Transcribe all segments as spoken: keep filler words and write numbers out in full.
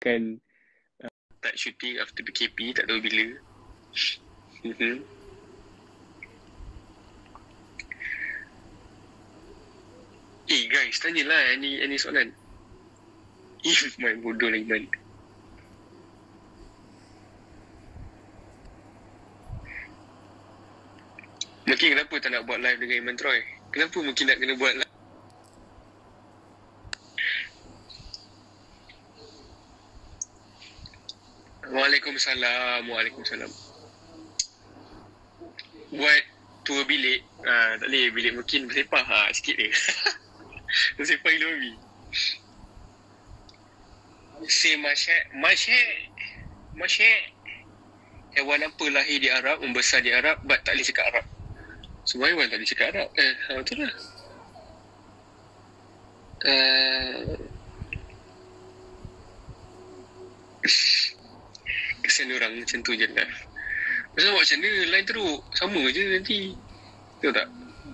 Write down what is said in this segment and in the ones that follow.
akan uh, start shooting after P K P, tak tahu bila. Mm-hmm. Eh guys, tanyalah ni ni soalan. If main bodoh lagi man. Mungkin kenapa tak nak buat live dengan Iman Troy? Kenapa mungkin nak kena buat live? Waalaikumsalam. Waalaikumsalam. Buat tour bilik. Ah, tak boleh. Bilik mungkin bersepah. Ah, sikit je. Bersepah gila babi. Si Masyek. Masyek. Masyek. Hewan apa lahir di Arab, membesar di Arab, but tak boleh cakap Arab? Semua hewan tak boleh cakap Arab. Eh, betul lah. Uh, Kesian orang macam tu je lah. Pasal buat macam mana, line teruk. Sama je nanti. Tahu tak?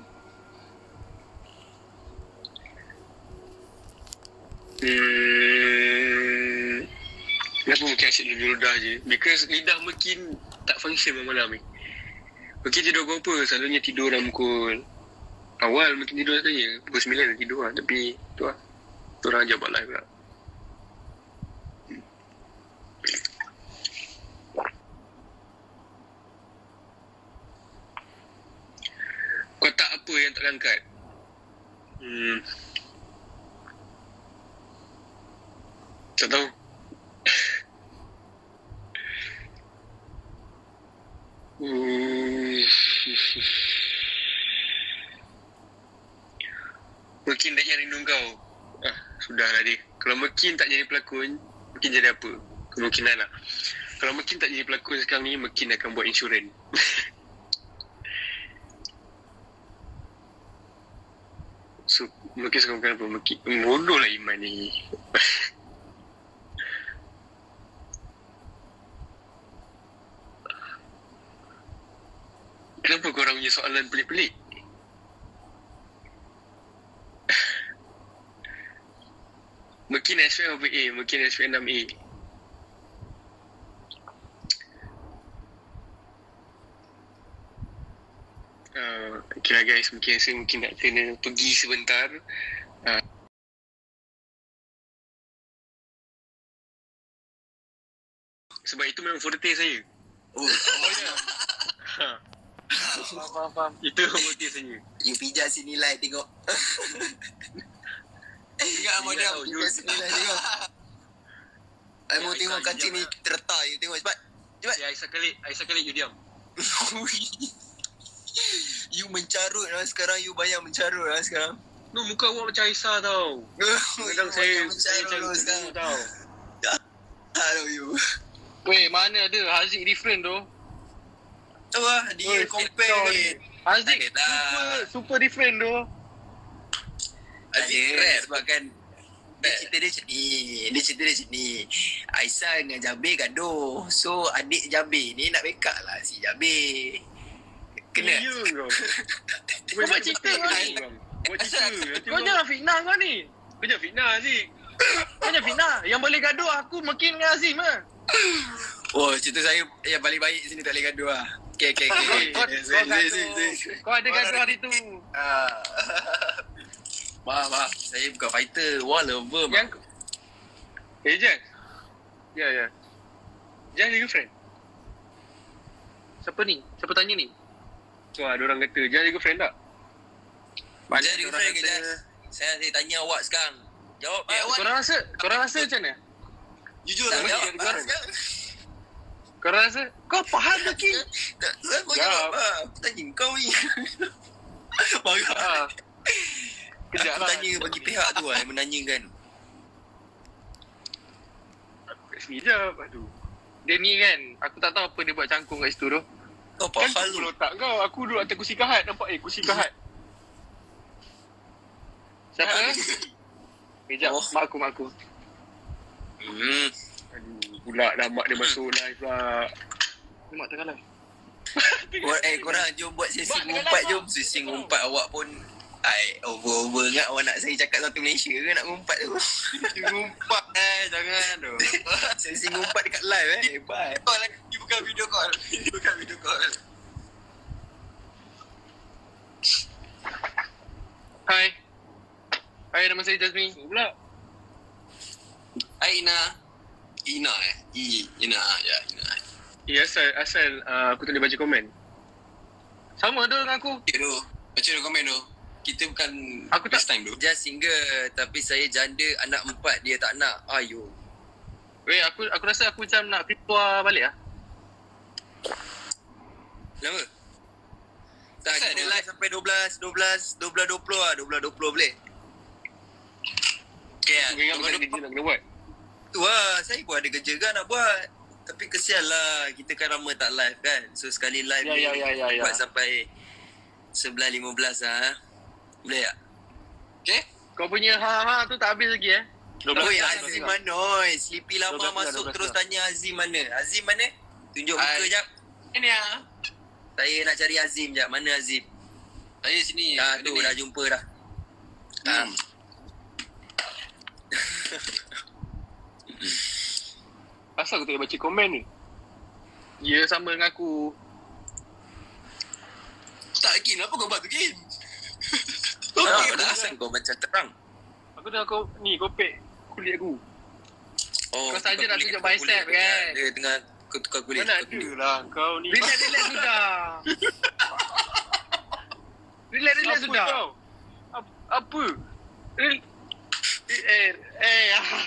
Hmm, kenapa mungkin asyik ludah je? Because lidah makin tak function malam-malam ni. Mungkin tidur pukul apa? Selalunya tidur dalam pukul awal mungkin tidur saja. Pukul sembilan dah tidur lah. Tapi tu lah. Tu orang ajar buat live pula. Kotak apa yang tak angkat? Hmm. Tak tahu. Hmm. Mungkin tak jadi rindu kau. Ah, sudahlah dia. Kalau mungkin tak jadi pelakon, mungkin jadi apa? Kemungkinan lah. Kalau mungkin tak jadi pelakon sekarang ni, mungkin akan buat insurans. So, mungkin sekarang apa? Mungkin bodoh lah Iman ni. Kenapa korang punya soalan pelik-pelik? Mungkin S P M apa A? Mungkin S P M enam A. Uh, okay lah guys, mungkin saya mungkin nak kena pergi sebentar. Uh, sebab itu memang forte saya. Oh, oh ya. Ha. Faham, faham, faham. Itu forte saya. You pijak sini lah tengok. Tengok model, you pijak sini lah tengok. I mau tengok kancing ni terletak, you tengok cepat. Cepat. Ya, Aisyah kali, Aisyah kali you diam. You mencarut lah sekarang, you banyak mencarut lah sekarang. No, muka awak macam Aisyah tau. Kadang saya saya macam tu tau. Hello you. Weh, mana ada Haziq different tu. Tu lah, dia compare ni. Haziq super, super different tu. Haziq keren sebab kan dia cerita dia macam ni. Dia cerita dia macam ni. Aisyah dengan Jabir gaduh. So adik Jabir ni nak backup lah si Jabir. Kena. Ya kau. Kau buat cerita kau ni. Buat cerita. Kau jangan fitnah kau ni. Kau jangan fitnah Aziz. Kau jangan fitnah. Yang boleh gaduh aku makin dengan Azim lah. Oh, cerita saya yang paling baik sini tak boleh gaduh lah. Okay, okay, okay. Kau, kau gaduh. Kau ada gaduh hari tu. Ah. Maaf, maaf. Saya bukan fighter. Wah, lover. Yang... Eh, Jan. Ya, ya. Jan ada girlfriend? Siapa ni? Siapa tanya ni? Wah, ada orang kata. Jan ada girlfriend tak? Banyak ada girlfriend ke, Jan? Saya, saya tanya awak sekarang. Jawab. Eh, awak korang rasa? Korang rasa macam mana? Jujur Tak lah. jawab. Jawab lah sekarang. Korang rasa? Kau faham ke, Ki? Tak, kau jawab lah. Aku tanya kau ni. Marah. Ah. Kejap Aku lah. tanya bagi pihak tu lah yang menanyakan. Aku kat sini jap. Aduh. Dia ni kan, aku tak tahu apa dia buat cangkung kat situ tu. Kau Kan pahal tu tu. letak kau. Aku duduk atas kursi kahat. Nampak eh kursi kahat. Siapa? Kejap, Oh. mak aku, mak aku. Hmm. Aduh. Pula dah mak dia masuk live pula. Ni mak tengah live. Kor- eh korang jom buat sesi Buat dengan ngumpat apa? jom. Sesi ngumpat awak pun Ai, over-over ingat awak nak saya cakap satu Malaysia ke nak ngumpat tu? Ngumpat eh, jangan tu. Sesi ngumpat dekat live eh. Hebat. Call lagi, bukan video call. Bukan video call. Hai. Hai, nama saya Jasmine. Pula. Hai Ina. Ina eh? I, Ina. Ya, Ina. Ya, asal, asal uh, aku tak boleh baca komen. Sama tu dengan aku. Okay tu. Baca tu komen tu. Kita bukan Aku tak- best time tu. Just single tapi saya janda anak empat dia tak nak. Ayo. Weh, aku aku rasa aku macam nak keluar balik lah. Kenapa? Tak, Asal kita dia- live sampai dua belas, dua belas, dua belas dua puluh lah. dua belas dua puluh boleh? Okay lah. Aku ingat aku tak ada kerja nak kena buat. Tu lah, saya pun ada kerja kan nak buat. Tapi kesian lah, kita kan lama tak live kan. So sekali live Ya, ni, ya, ya, ya, ya. buat sampai sebelas lima belas lah. Boleh tak? Okay? Kau punya ha-ha tu tak habis lagi eh. dua belas Oi, lah, Azim dua belas lah. mana oi? Sleepy lama dua belas lah, masuk dua belas terus lah. tanya Azim mana? Azim mana? Tunjuk muka Hai. jap. Ini ya. Saya nak cari Azim jap. Mana Azim? Saya sini. Dah Ada tu, ni. dah jumpa dah. Hmm. Asal aku tak boleh baca komen ni? Ya, sama dengan aku. Tak, Kin. Apa kau buat tu, Kin? Ah, Okay, dah asal kau macam terang. Aku dah kau ni kopek kulit aku. Oh, Kau saja tukar nak kulit, tunjuk tukar bicep kulit. kan? Dia tengah kau tukar kulit. Mana tukar ada kulit. lah kau ni. Relax, relax sudah. Relax, relax Apa sudah. kau? Apa? Apa? Eh, eh, eh.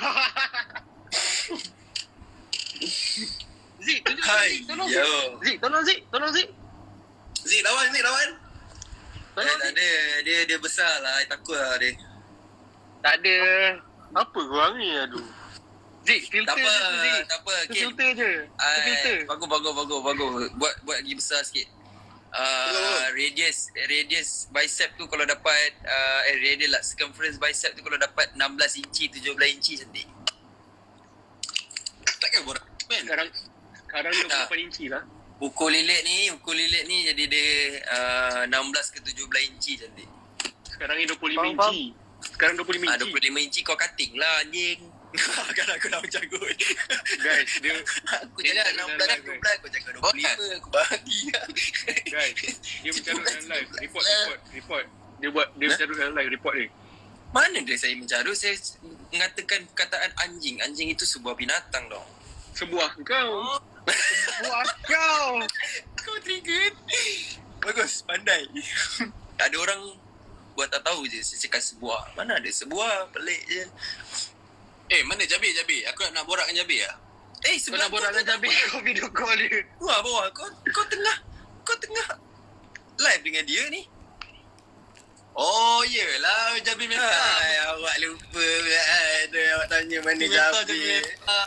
Zik, tunjuk Hai, Zik, tolong yo. Zik. Zik, tolong Zik, tolong Zik. Zik, lawan, Zik, lawan. Eh, Tolong tak Zik. ada. Dia dia besar lah. I takut lah dia. Tak ada. Apa korang ni, aduh. Zik, filter Tak apa, je tu, Zik. tak apa. Tu Kin. filter je. Tu filter. Ai, bagus, bagus, bagus, bagus. Buat buat lagi besar sikit. Uh, radius radius bicep tu kalau dapat uh, eh radius lah circumference bicep tu kalau dapat enam belas inci tujuh belas inci cantik. Takkan borak. Man. Sekarang sekarang dua puluh Tak. lapan inci lah. Ukur lilit ni, ukur lilit ni jadi dia uh, enam belas ke tujuh belas inci cantik. Sekarang ni dua puluh lima Faham, inci. Sekarang dua puluh lima Ah, inci. dua puluh lima inci kau cutting lah anjing. Kan aku dah macam good. Guys, dia Aku cakap enam belas kan dua belas, kau cakap dua puluh lima, aku bagi. guys, dia mencarut dalam live. Report, report, report. Dia buat dia mencarut dalam live, report dia. Mana dia saya mencarut, saya mengatakan perkataan anjing. Anjing itu sebuah binatang dong. Sebuah kau. Sebuah kau. Kau trigger. Bagus, pandai. Ada orang buat tak tahu je saya cakap sebuah. Mana ada sebuah, pelik je. Eh, mana Jabir, Jabir? Aku nak borak dengan Jabir lah. Eh, Kau sebelah nak borak dengan Jabir, kau video call dia. Wah, bawah. Kau, kau tengah, kau tengah live dengan dia ni. Oh, yelah. Jabir Meta. Hai, awak lupa pula. Ada awak tanya mana Meta, Jabir Jabir. Meta.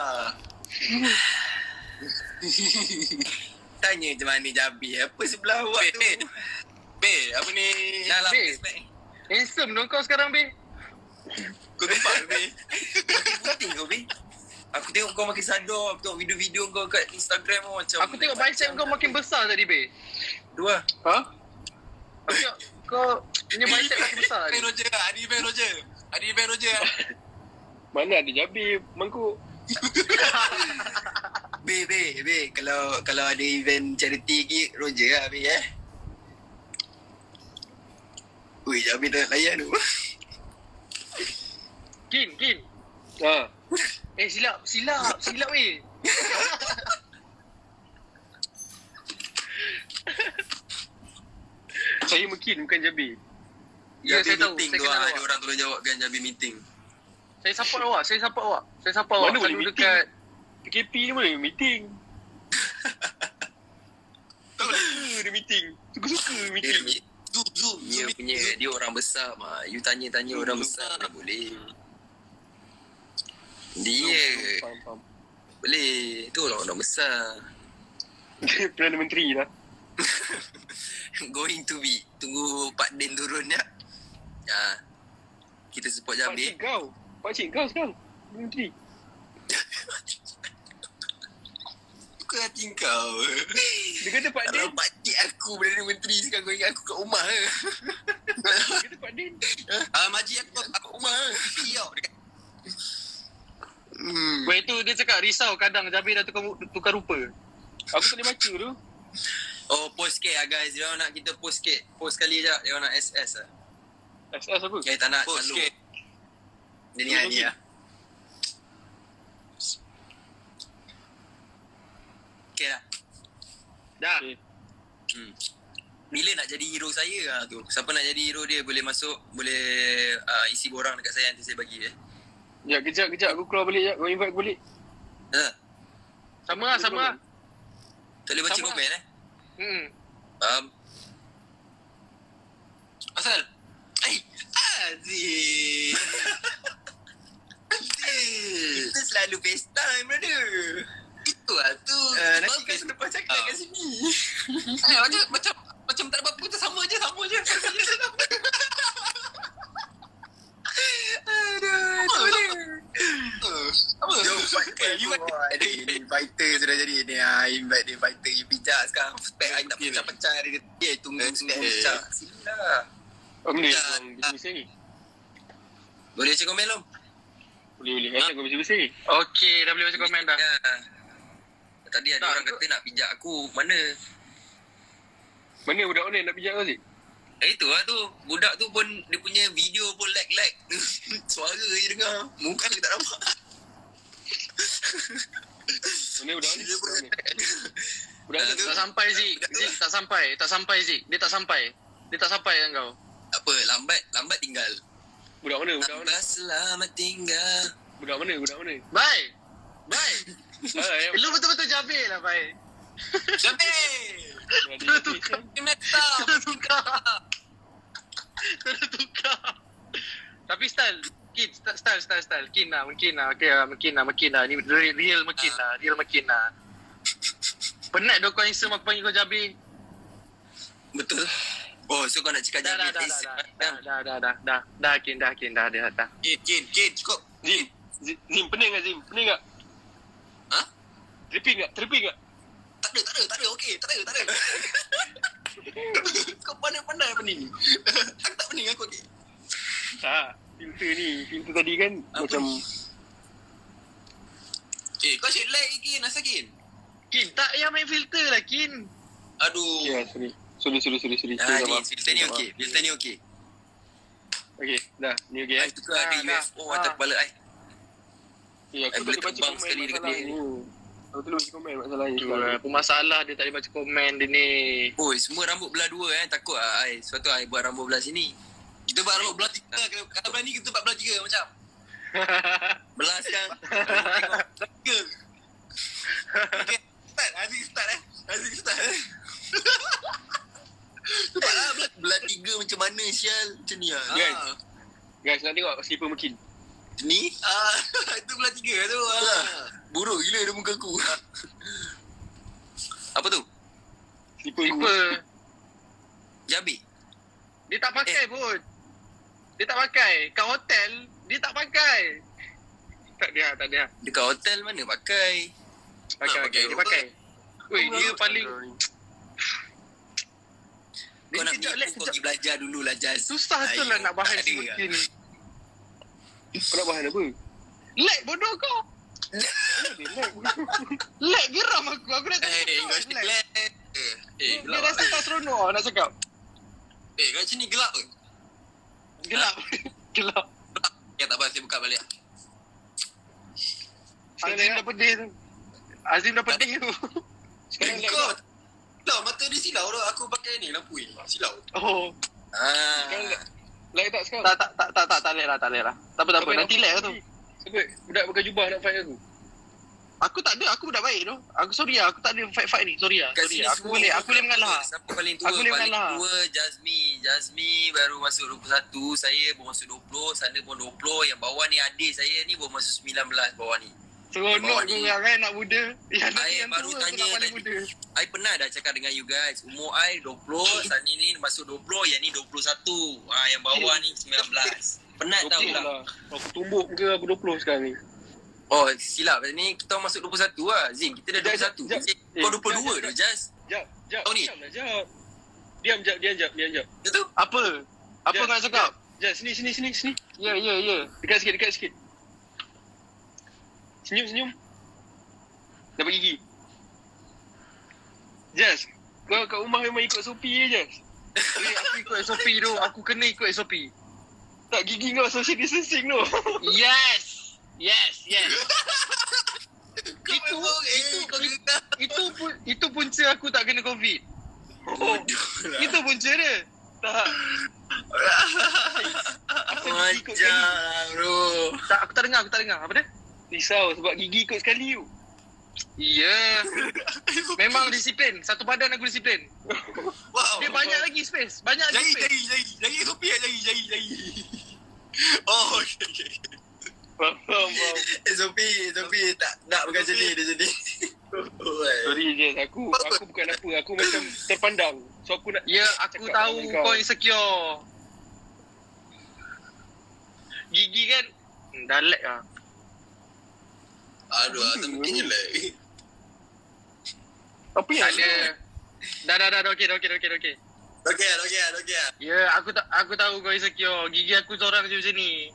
Tanya je mana Jabir. Apa sebelah awak tu? Be, Be, apa ni? Dah lah, Be. respect. Handsome dong kau sekarang, Be. Kau tempat, Be. Makin putih kau, Bi. Aku tengok kau makin sadar. Aku tengok video-video kau kat Instagram kau macam... Aku tengok bicep kau makin besar tadi, Be. Dua. Ha? Aku tengok kau punya bicep makin besar tadi. Ben Roger, Adi Ben Roger. Adi Ben Roger. Mana ada Jabir mangkuk. Be, Be, Be. Kalau kalau ada event charity lagi, Roger lah, Be, eh. Ui, Jabir tak layan tu. Kin, Kin. Ha. Eh, silap, silap, silap, weh. Saya Mekin, bukan Jabir. Ya, Jabir saya tahu. meeting Saya tu kenal lah. awak. Ada orang tolong jawabkan Jabir meeting. Saya support awak, saya support awak. Saya support awak. Mana boleh Selalu meeting? dekat P K P ni boleh meeting. Tahu tak? Suka dia meeting. Suka-suka Dia, meeting. Zoom, Zoom. dia Zoom punya, dia orang besar mah. You tanya-tanya orang besar mana boleh. Dia Faham, faham. boleh. Tu orang orang besar. Dia Perdana Menteri lah. Going to be. Tunggu Pak Din turun ya. Ya. Kita support Jabir. Pakcik kau. Pakcik kau sekarang. Perdana Menteri. Suka hati kau. Dia kata Pak Din. Kalau pakcik aku Perdana Menteri sekarang kau ingat aku kat rumah ke? Dia kata Pak Din. Ah, makcik aku kat rumah ke? Siap. Hmm. Lepas itu dia cakap risau kadang Jabir dah tukar, tukar rupa. Aku tak boleh baca tu. Oh, post sikit lah guys. Dia orang nak kita post sikit. Post sekali je. Dia orang nak S S lah. S S apa? Eh, tak nak. Post Selalu. sikit. Dia ni lah, ni lah. Okay lah. Dah. Okay. Hmm. Bila nak jadi hero saya lah tu. Siapa nak jadi hero dia boleh masuk. Boleh uh, isi borang dekat saya. Nanti saya bagi eh. Sekejap, kejap, kejap. Aku keluar balik sekejap. Kau invite aku balik. Ha? Sama lah, sama lah. Tak boleh baca Sama. komen eh. Hmm. Faham? Asal? Eh, Aziz. Aziz. Kita selalu FaceTime, brother. Itu lah tu. Uh, nanti kau lepas cakap Ah. kat sini. Eh, macam macam macam tak ada apa-apa tu, sama je, sama je. Sama je. Aduh, tu dia. Apa? Jom fighter. Eh, you Ni, ni fighter sudah jadi. Ni ah, invite dia fighter. You pijak sekarang. Spek I tak pecah-pecah. Dia kata, eh, tunggu spek Eh. pecah. Sini lah. Oh, boleh. Ya. Kau bising-bising ni. Boleh baca komen belum? Boleh, boleh. Asal kau bising-bising ni. Okey, dah boleh baca komen dah. Ya. Tadi ada Tak, orang aku- kata nak pijak aku. Mana? Mana budak mana nak pijak kau Zik? Eh, itu lah tu. Budak tu pun dia punya video pun lag-lag. Suara je dengar. Muka dia tak nampak. Mana budak ni? Dia pun Budak ni? lag. Budak ni? Tak sampai Zik. Zik tak sampai. Tak sampai Zik. Dia tak sampai. Dia tak sampai dengan kau. Tak apa, lambat. Lambat tinggal. Budak mana? Budak mana? Lambat selamat tinggal. Budak mana? Budak mana? Bye. Bye. Ah, yang Lu betul-betul Jabir lah, bye. Jabir! ada tukar. Metal! Terus tukar. Terus tukar. Tapi style. Kin, style, style, style. Kin lah, mungkin lah. Okay lah, mungkin lah, mungkin lah. Ni real, real mungkin lah. Real mungkin lah. Penat dah kau handsome aku panggil kau Jabir. Betul. Oh, so kau nak cakap Dah, dah, Jabir dah, face? dah, dah, dah, dah, dah, dah, dah, Kin, dah, Kin, dah, dah, dah. Kin, Kin, Kin, cukup. Zim, Zim, Zim, pening tak Zim? Pening tak? Ha? Tripping tak? Tripping tak? Tak ada, tak ada, tak ada. Okey, tak ada, tak ada. Kau pandai-pandai apa ni? Aku tak pening, aku okey. Tak. Filter ni. Filter tadi kan Apa? macam... Eh, kau asyik lag Kin, asal Kin? Kin, tak payah main filter lah, Kin. Aduh. Ya, sorry. Sorry, sorry, sorry, sorry. Ah, Sorry, ni, maaf. filter ni okey. Filter ni okey. Okey, dah. Ni okey eh. Ai tukar ada Dah, U dah. F O atas Ah. kepala ai. Ya, I aku boleh tak baca terbang komen sekali dekat masalah dia ni. Aku tak boleh baca komen masalahnya. Tu lah, apa masalah dia tak boleh baca komen dia ni. Oi, semua rambut belah dua eh. Takut ah ai. Sebab tu ai buat rambut belah sini. Kita buat rambut belah tiga. Kalau, kalau berani kita buat belah tiga macam. Belah sekarang. Tengok. Tiga. Okay. Start. Aziz start eh. Aziz start eh. Nampak lah belah, belah tiga macam mana sial. Macam ni lah. Guys. Ah. Guys, nak tengok slipper mekin. Ni? Ah, itu belah tiga tu. Ah. Buruk gila dia muka aku. Apa tu? Slipper aku. Tipe. Jabi. Dia tak pakai pun. Dia tak pakai. Kat hotel, dia tak pakai. Tak dia, tak dia. Dekat hotel mana pakai? Pakai, Ah, pakai. pakai Dia pakai. Weh, dia paling... Kau Dia nak kejap, ni lag, kau kejap. pergi belajar dulu lah Jaz. Susah tu Ayuh, lah nak bahan tak si ada mekin ni. Kau nak bahan apa? Lag bodoh kau. Lag geram aku. Aku nak Eh, cakap kau kau asyik lag. lag. Eh, Dia gelap rasa lah. tak seronok lah nak cakap. Eh, kat sini gelap ke? Gelap. Gelap. Ya, tak apa, saya buka balik. Sekarang Azim lag dah pedih tu. Azim dah pedih tu. Sekarang Eh, lag kau. tak? Tak, mata dia silau tu. Aku pakai ni, lampu ni. Silau. Oh. Ah. Sekarang lag. Lag tak sekarang? Tak tak tak tak tak tak lag lah, tak lag lah. Tak apa tak apa. Siapa Nanti nak lag fight tu. ni? Siapa? Budak pakai jubah nak fight aku. Aku tak ada, aku budak baik tu. Aku sorry lah, aku tak ada fight-fight ni. Sorry lah. Kat Sorry sini lah. Aku semua boleh, umur aku boleh berapa? mengalah. Siapa paling tua? Aku boleh paling mengalah. tua Jazmi. Jazmi baru masuk dua puluh satu. Saya baru masuk dua puluh. Sana pun dua puluh. Yang bawah ni adik saya ni baru masuk sembilan belas bawah ni. Seronok Bawah tu ni. orang kan nak muda. Yang I yang baru tua tu tanya nak paling tadi. muda. I pernah dah cakap dengan you guys. Umur I dua puluh. Saat ni ni masuk dua puluh. Yang ni dua puluh satu. Ah, yang bawah ni sembilan belas. Penat dua tau puluh lah. lah. Aku tumbuk muka aku dua puluh sekarang ni. Oh, silap. Ni kita masuk dua puluh satu lah. Zin, kita dah dua puluh satu. Jap, jap, Zin, jap. kau Eh, dua puluh dua jap, tu, Jas. Jap, jap. Kau ni? Diam lah, jap. Diam, jap, diam, jap, diam, jap. Itu tu? Apa? Apa Jap, kau nak cakap? Jap, sini, sini, sini, sini. Ya, ya, ya. Dekat sikit, dekat sikit. Senyum, senyum. Dapat gigi. Jas, kau kat rumah memang ikut S O P je, Jas. Eh, aku ikut S O P tu. Aku kena ikut S O P. Tak, gigi kau social distancing tu. Yes. Yes, yes. Kau Itu- memang, eh, itu- kau itu- kena. Itu pun itu punca aku tak kena COVID. Oh, Itu punca dia. tak. Asal gigi ikut sekali. Macam bro. Tak, aku tak dengar, aku tak dengar. Apa dia? Risau sebab gigi ikut sekali tu. Ya. Memang disiplin. Satu badan aku disiplin. Wow. Dia banyak lagi space. Banyak lagi Jari, space. jari, jari. Jari S O P lah, jari, jari, jari. Oh, okay, okay. Faham, faham. S O P, S O P tak nak bukan macam ni dia jadi. Sorry, Jas. Aku aku bukan apa. Aku macam terpandang. So aku nak Ya, aku cakap tahu dengan kau insecure. Gigi kan hmm, dah lag lah. Aduh, tak mungkin je lah. Apa yang Tak ada. Dah, dah, dah, dah, okey, dah, okey, dah, okey, dah, okey. Okey, okey, okey. Ya, aku tak aku tahu kau insecure. Gigi aku seorang je macam ni.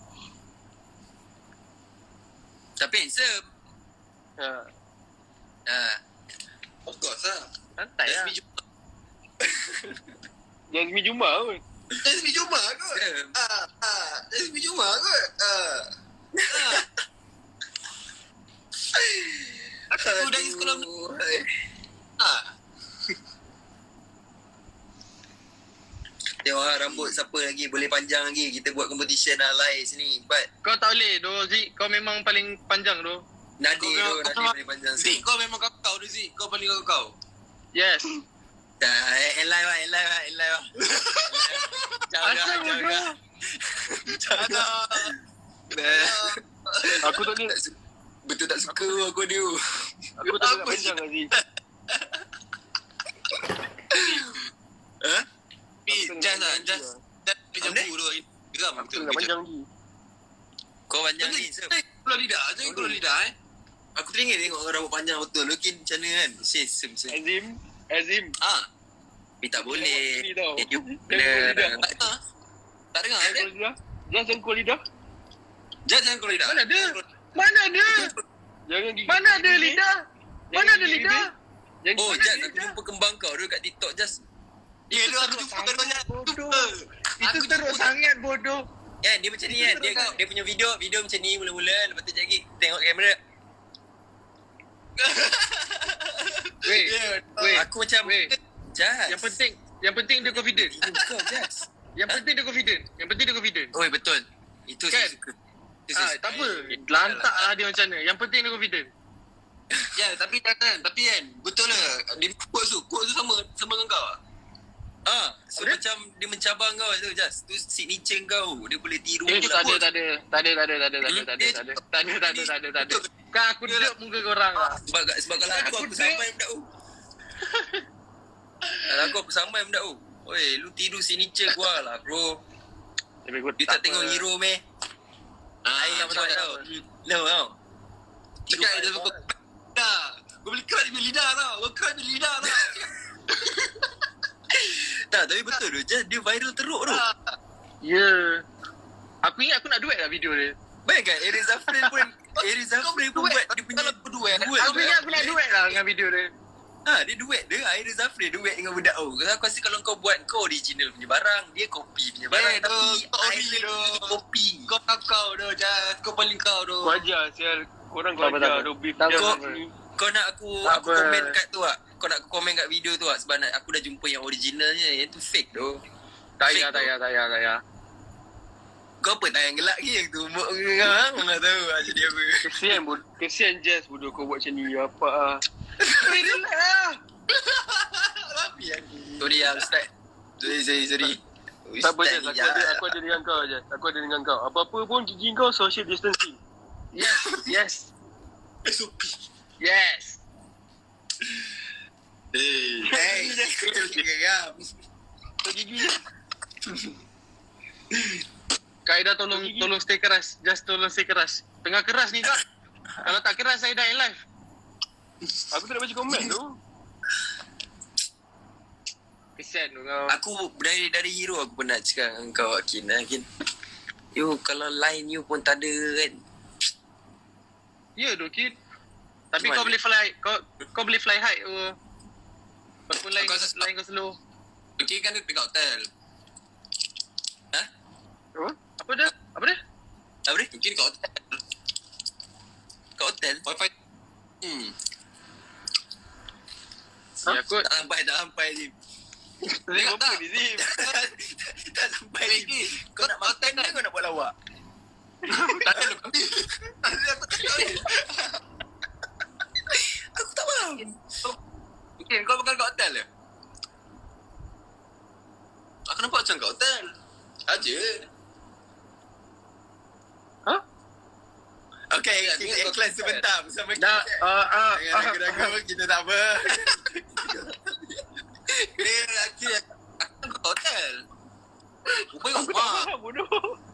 Tapi handsome. Ha. Ha. Of course lah. Santai lah. Jasmine Juma. Jasmine Juma pun. Jasmine Juma kot. Ah, ah. Jasmine Juma kot. Ah. Ah. Aku dari sekolah menengah. Ah. Tengok lah rambut siapa lagi boleh panjang lagi. Kita buat competition lah lain sini. But Kau tak boleh doh, Zik. Kau memang paling panjang doh. Nadir Kau- tu, kau- Nadir kau- paling panjang Zik, sini. kau memang kakao tu Zik. Kau paling kakao. Yes. Dah, en live lah, en live lah, en live lah. Jauh dah, Asal jauh dah. Jauh dah. Dah. Aku tak boleh. Tak su- Betul tak suka aku dia. Aku tak boleh nak Apa panjang Aziz. Ha? Tapi Aku just tengok lah, lagi just. lah. Just macam Apa tu tu. Geram Aku betul. tak nak panjang lagi. Kau panjang ni, Jangan Sam. keluar lidah. Jangan keluar lidah eh. Aku teringin tengok orang rambut panjang betul. Lokin macam mana kan? Sis, sem, sem. Azim, Azim. Ah. Ni tak boleh. Ni tau. Eh, you Jangan keluar lidah. kena. Tak dengar. Tak dengar Jangan eh. keluar lidah. Jangan jangan keluar lidah. Just jangan keluar lidah. Mana ada? Mana ada? Jangan gigi. Mana ada gigi lidah? bibir. Mana Jangan ada gigi lidah? bibir. Jangan Oh, gigi Jas, bibir. aku jumpa kembang kau dulu kat TikTok, Jas. Ya, lu aku teruk jumpa sangat, banyak. bodoh. Jumpa. Itu Aku teruk jumpa- sangat bodoh. Kan, dia macam ni Itu kan. Dia, teruk kan? dia punya video, video macam ni mula-mula. Lepas tu sekejap lagi tengok kamera. Weh, Ya, weh. Aku macam, Weh. Jas. Yang penting, yang penting dia confident. Itu kau, Jas. Yang penting dia confident. Yang penting dia confident. Oi, betul. Itu Kan? saya suka. Itu saya Ah, suka. tak apa. Lantak lah dia macam mana. Yang penting dia confident. Ya, tapi kan, tapi kan, betul lah. Dia quotes tu, quotes tu sama sama dengan kau. Ah, so Apa dia? macam dia mencabar kau tu, Jas. Tu signature kau. Dia boleh tiru. Eh, pula. tak ada, tak ada. Tak ada, tak ada, tak ada, tak ada, tak ada, tak ada. Tak ada, tak ada, tak ada, tak ada. Kan aku duduk muka korang lah. Sebab, sebab kalau aku, Aku aku dek. sampai budak tu. Kalau aku, aku sampai budak tu. Oi, lu tiru signature gua lah, bro. Tapi gua You tak tengok hero meh? Ah, Air yang macam macam tau. No, tau. Tiru Cakap kat dia bawah. suka lidah. Kau boleh kerat dia lidah tau. Kau kerat dia lidah tau. Tak, tapi betul tu. Just dia viral teruk tu. Ya. Aku ingat aku nak duet lah video dia. Bayangkan, Eric Zafrin pun, Eric Zafrin pun buat dia punya Kalau duet, duet. Aku ingat aku nak duet lah dengan video dia. Ha, dia duet dia. Eric Zafrin duet dengan budak tu. Kalau aku rasa kalau kau buat kau original punya barang, dia copy punya barang. Eh, Tapi tu, kau ori Airin tu. copy. Kau kakao tu, Jas. Kau paling kau tu. Kau ajar sial. Korang kau Tak apa, ajar. tak apa. Ada beef Tak dia apa. kat sini. Kau nak aku Tak aku apa. komen kat tu tak? Kau nak aku komen kat video tu tak? Sebab nak, aku dah jumpa yang originalnya. Yang tu fake tu. Tak Fake payah, tu. tak payah, tak payah, tak payah. Kau apa tayang gelak lagi yang tu? Mok ngah, mana tahu lah jadi apa. Kesian bodoh. Kesian Jazz bodoh kau buat macam ni. Apa ah. Eh, relax lah. Rapi aku. Sorry lah Ustaz. Sorry, sorry, sorry. Tak apa Ustaz Jazz. ni Aku ada, jahat. aku ada dengan kau Jazz. Aku ada dengan kau. Apa-apa pun gigi kau social distancing. Yes, yes, S O P. yes. Hey, hey, geram. Kau gigi je. Kaedah tolong Gigi. tolong stay keras. Just tolong stay keras. Tengah keras ni tak? Kalau tak keras saya dah in live. Aku tak nak baca komen tu. Kesian tu kau. Aku dari dari hero aku pernah cakap dengan kau Akin. Akin. You kalau line you pun tak ada kan. Ya tu kid. Tapi Macam kau mana? boleh fly, kau kau boleh fly high tu. Walaupun line Kau rasa- line kau slow. Okay kan dia dekat hotel. Hah? Apa? Apa dia? Apa dia? Apa dia? Mungkin dekat hotel. Kat hotel? Wifi. Hmm. Ya aku Tak sampai, tak sampai Zim. Tengok tak? Ni Zim. Tak sampai Zim. Kau nak makan ke kau nak buat lawak? Tak ada lu kami. Aku tak tahu ni. Aku tak faham. Mungkin kau bukan kat hotel ke? Aku nampak macam kat hotel. Aja. Hah? Okay, kita ikhlas sebentar bersama kita. dah ah ah Jangan ragu-ragu, kita tak apa. Dia lelaki aku kat hotel. Rupanya Aku tak rumah. faham bodoh.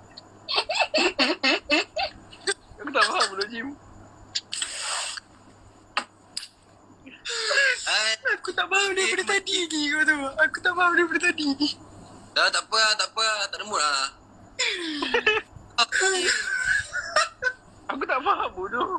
Aku tak faham bodoh Jim. Hai, aku tak faham daripada tadi lagi kau tahu. Aku tak faham daripada tadi. Dah tak apa lah, tak apa lah. Tak ada mood lah. Aku tak faham bodoh.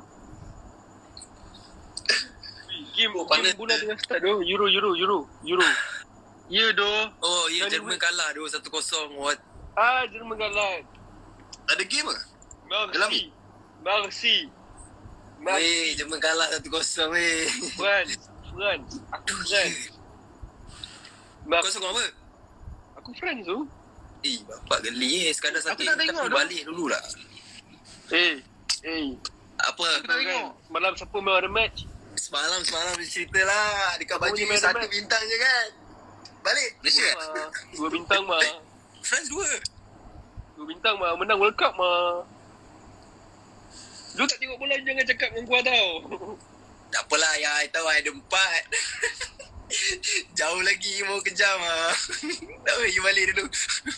Game, Oh, game panas. bulan tengah start tu. Euro, Euro, Euro, Euro. ya doh. Oh, ya Kali Jerman win. kalah dua satu kosong. What? Ah, Jerman kalah. Ada game ke? Mercy. Mercy. Weh, Mercy. Jerman kalah satu kosong weh. France. France. Aku France. Mer- Kau sokong apa? Aku France tu. Eh, bapak geli eh. Sekadar satu Aku tak tengok tu. balik dulu lah. Eh, eh. Apa? Aku tak tengok. Semalam siapa main ada match? Semalam, semalam dia cerita lah. Dekat Kau baju punya satu man-man. bintang je kan. Balik. Malaysia ke? Ma. Dua bintang mah. France dua. Dua bintang mah. Menang World Cup mah. Lu tak tengok bola jangan cakap dengan gua tau. Tak apalah, ya, I tahu I ada empat. Jauh lagi mau kejam lah. Tak apa, you balik dulu.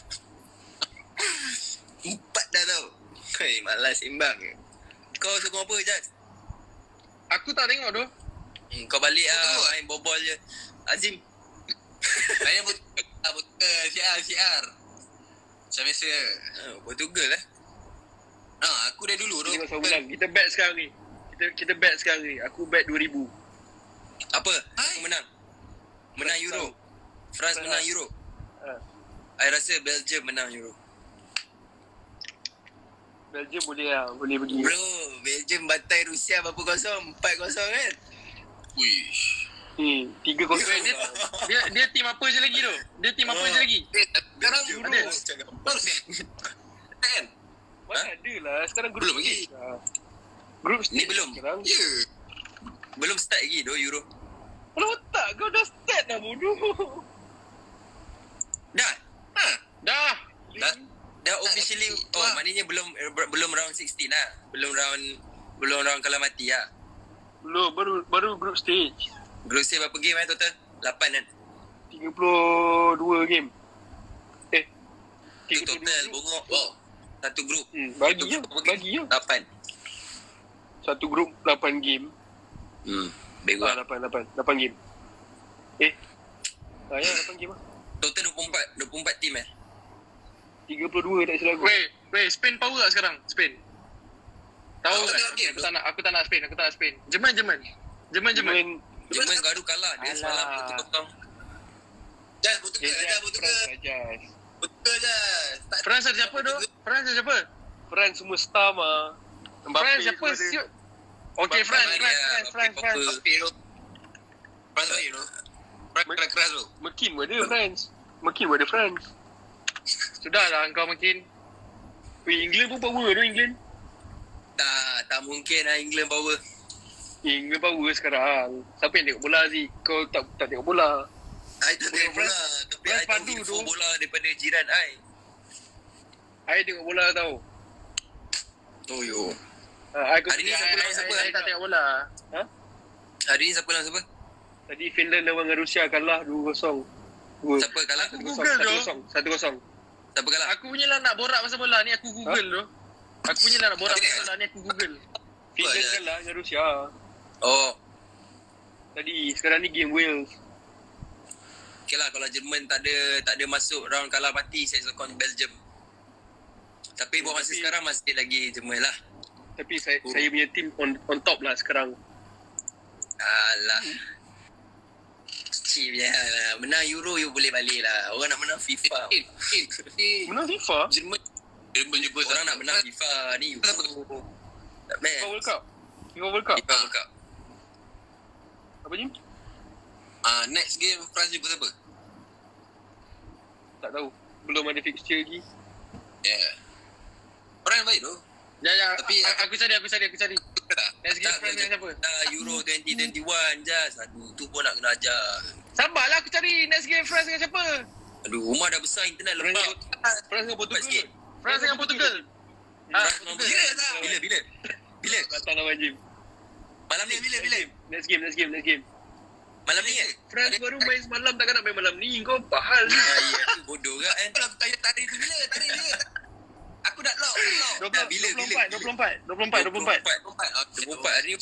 Empat dah tau. Hei, malas imbang. Kau sokong apa, Jas? Aku tak tengok doh. Hmm, kau balik Kau lah, tengok? main bobol je. Azim. Saya betul. Betul. Siar, siar. Macam biasa. Oh, Portugal lah. Ha, aku dah dulu tu. Tengok sebulan. Kita bet sekarang ni. Kita kita bet sekarang ni. Aku bet dua ribu. Apa? Hai. Aku menang. Menang France Euro. tahu. France France. menang Euro. Ha. I rasa Belgium menang Euro. Belgium boleh lah. Boleh pergi. Bro, Belgium bantai Rusia berapa kosong? Empat kosong kan? Wish. Hmm, tiga kosong. Dia, dia dia tim apa je lagi doh? Dia tim apa je lagi? Eh, sekarang Belgium ada. baru saya. Kan? Mana ada lah. Sekarang group Belum lagi. stage lah. Group Ni stage belum. sekarang. Ya. Belum start lagi doh Euro. Kalau tak kau dah start dah bodoh. Dah. Ha. Dah. Dah. Dah officially. tapi- Oh, Wah. maknanya belum eh, ber- belum round enam belas lah. Belum round belum round kalah mati lah. Belum, baru baru group stage. Group stage berapa game eh total? lapan kan? tiga puluh dua game. Eh. Itu tiga puluh dua total game. bongok. Wow. Satu grup. Hmm, bagi Satu je, grup berapa game? bagi je. lapan. Satu grup lapan game. Hmm. Ah, Bego. lapan, lapan. lapan game. Eh. Ah, ya, lapan game lah. Total dua puluh empat, dua puluh empat tim eh. tiga puluh dua tak silap aku. Weh, weh, Spain power tak sekarang? Spain. Tahu Aku tak? tengok game Aku tu. tak nak, aku tak nak Spain, aku tak nak Spain. Jerman, Jerman. Jerman, Jerman. Jerman. Jerman baru kalah dia Alah. semalam satu kosong. Jas, Portugal. Ajas, Jas, Portugal. France, Ajas. Betul Jas. Tak- France ada siapa doh? France ada siapa? France semua star mah. Mbappe France siapa? semua ada. Siut. Okay, Mbappe, France, Maria, France, France, Mbappe, France, France. Mbappe. Tapi tu. France baik tu. France keras keras tu. Mekin pun ada France. Mekin pun ada France. Sudahlah engkau mungkin. Weh, England pun power tu England. Tak, tak mungkin lah England power. Eh, England power sekarang. Siapa yang tengok bola Aziz? Kau tak tak tengok bola. I tak tengok bola. Tapi France I tahu padu info tu. bola daripada jiran I. I tengok bola tau. Toyo. Ha, I, Hari ni siapa lawan siapa? I tak tengok bola. Ha? Hari ni siapa lawan siapa? Tadi Finland lawan dengan Rusia kalah dua kosong. Dua. Siapa kalah? Aku Google tu. satu kosong. satu kosong. Siapa kalah? Aku punya lah nak borak pasal bola ni, aku Google tu. Aku punya lah nak borak pasal bola ni, aku Google. Finland je. kalah dengan Rusia. Oh, Tadi, sekarang ni game Wales. okay lah kalau Jerman tak ada tak ada masuk round kalah parti, saya sokong Belgium. Tapi buat masa Tapi- sekarang masih lagi Jerman lah. Tapi saya, Oh. saya punya team on, on top lah sekarang. Alah. Cip je lah. Menang Euro, you boleh balik lah. Orang nak menang FIFA. Eh, eh, eh. Menang FIFA? Jerman. Jerman juga. Orang nak menang FIFA ni Euro. Tak best. FIFA World Cup? FIFA World Cup? FIFA World Cup. Apa Jim? Ah, next game France jumpa siapa? Tak tahu. Belum ada fixture lagi. Ya. Yeah. Orang yang baik tu. Ya, ya. Tapi- Tapi aku cari, aku cari, aku cari. Next game Tak, France dengan siapa? dah Euro dua ribu dua puluh satu Jas. Aduh, tu pun nak kena ajar. Sabarlah aku cari next game France dengan siapa? Aduh, rumah dah besar, internet lemah. France dengan Portugal. Cepat sikit. France dengan Portugal. Ah, France nombor Portugal. bila, bila, bila? Bila? Datang lawan Jim. Malam ni, bila, bila? Next game, next game, next game. Malam ni ke? France baru main semalam, takkan nak main malam ni. Kau apa hal ni? Ah, ya, tu bodoh kan? Kalau aku tanya tarikh tu bila? Tarikh bila? Aku dah lock, dah lock. dua Dah, bila, puluh bila? empat, dua puluh empat, dua puluh empat, dua puluh empat. dua puluh empat. Ah, dua puluh empat hari ni.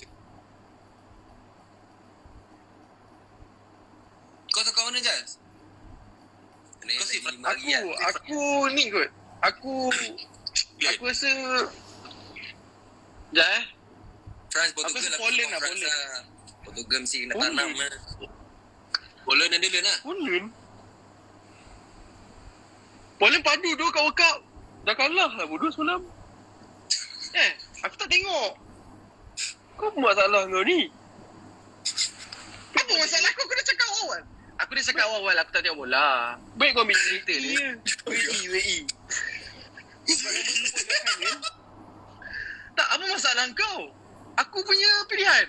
Kau tahu kawan mana, Jas? Kena Kau lagi sip, lima hari Aku, lah. aku ni kot. Aku, aku rasa... Sekejap eh. France, Portugal Aku rasa aku Poland sokong lah, France Poland. lah. Portugal mesti kena Poland. tanam lah. Poland dan Netherlands lah. Poland? Poland padu tu kat World Cup. Dah kalah lah bodoh semalam. Eh, aku tak tengok. Kau apa masalah kau ni? Apa masalah aku? Aku dah cakap awal. Aku dah cakap awal aku tak tengok bola. Baik kau ambil cerita dia. U A E, U A E. Tak, apa masalah kau? Aku punya pilihan.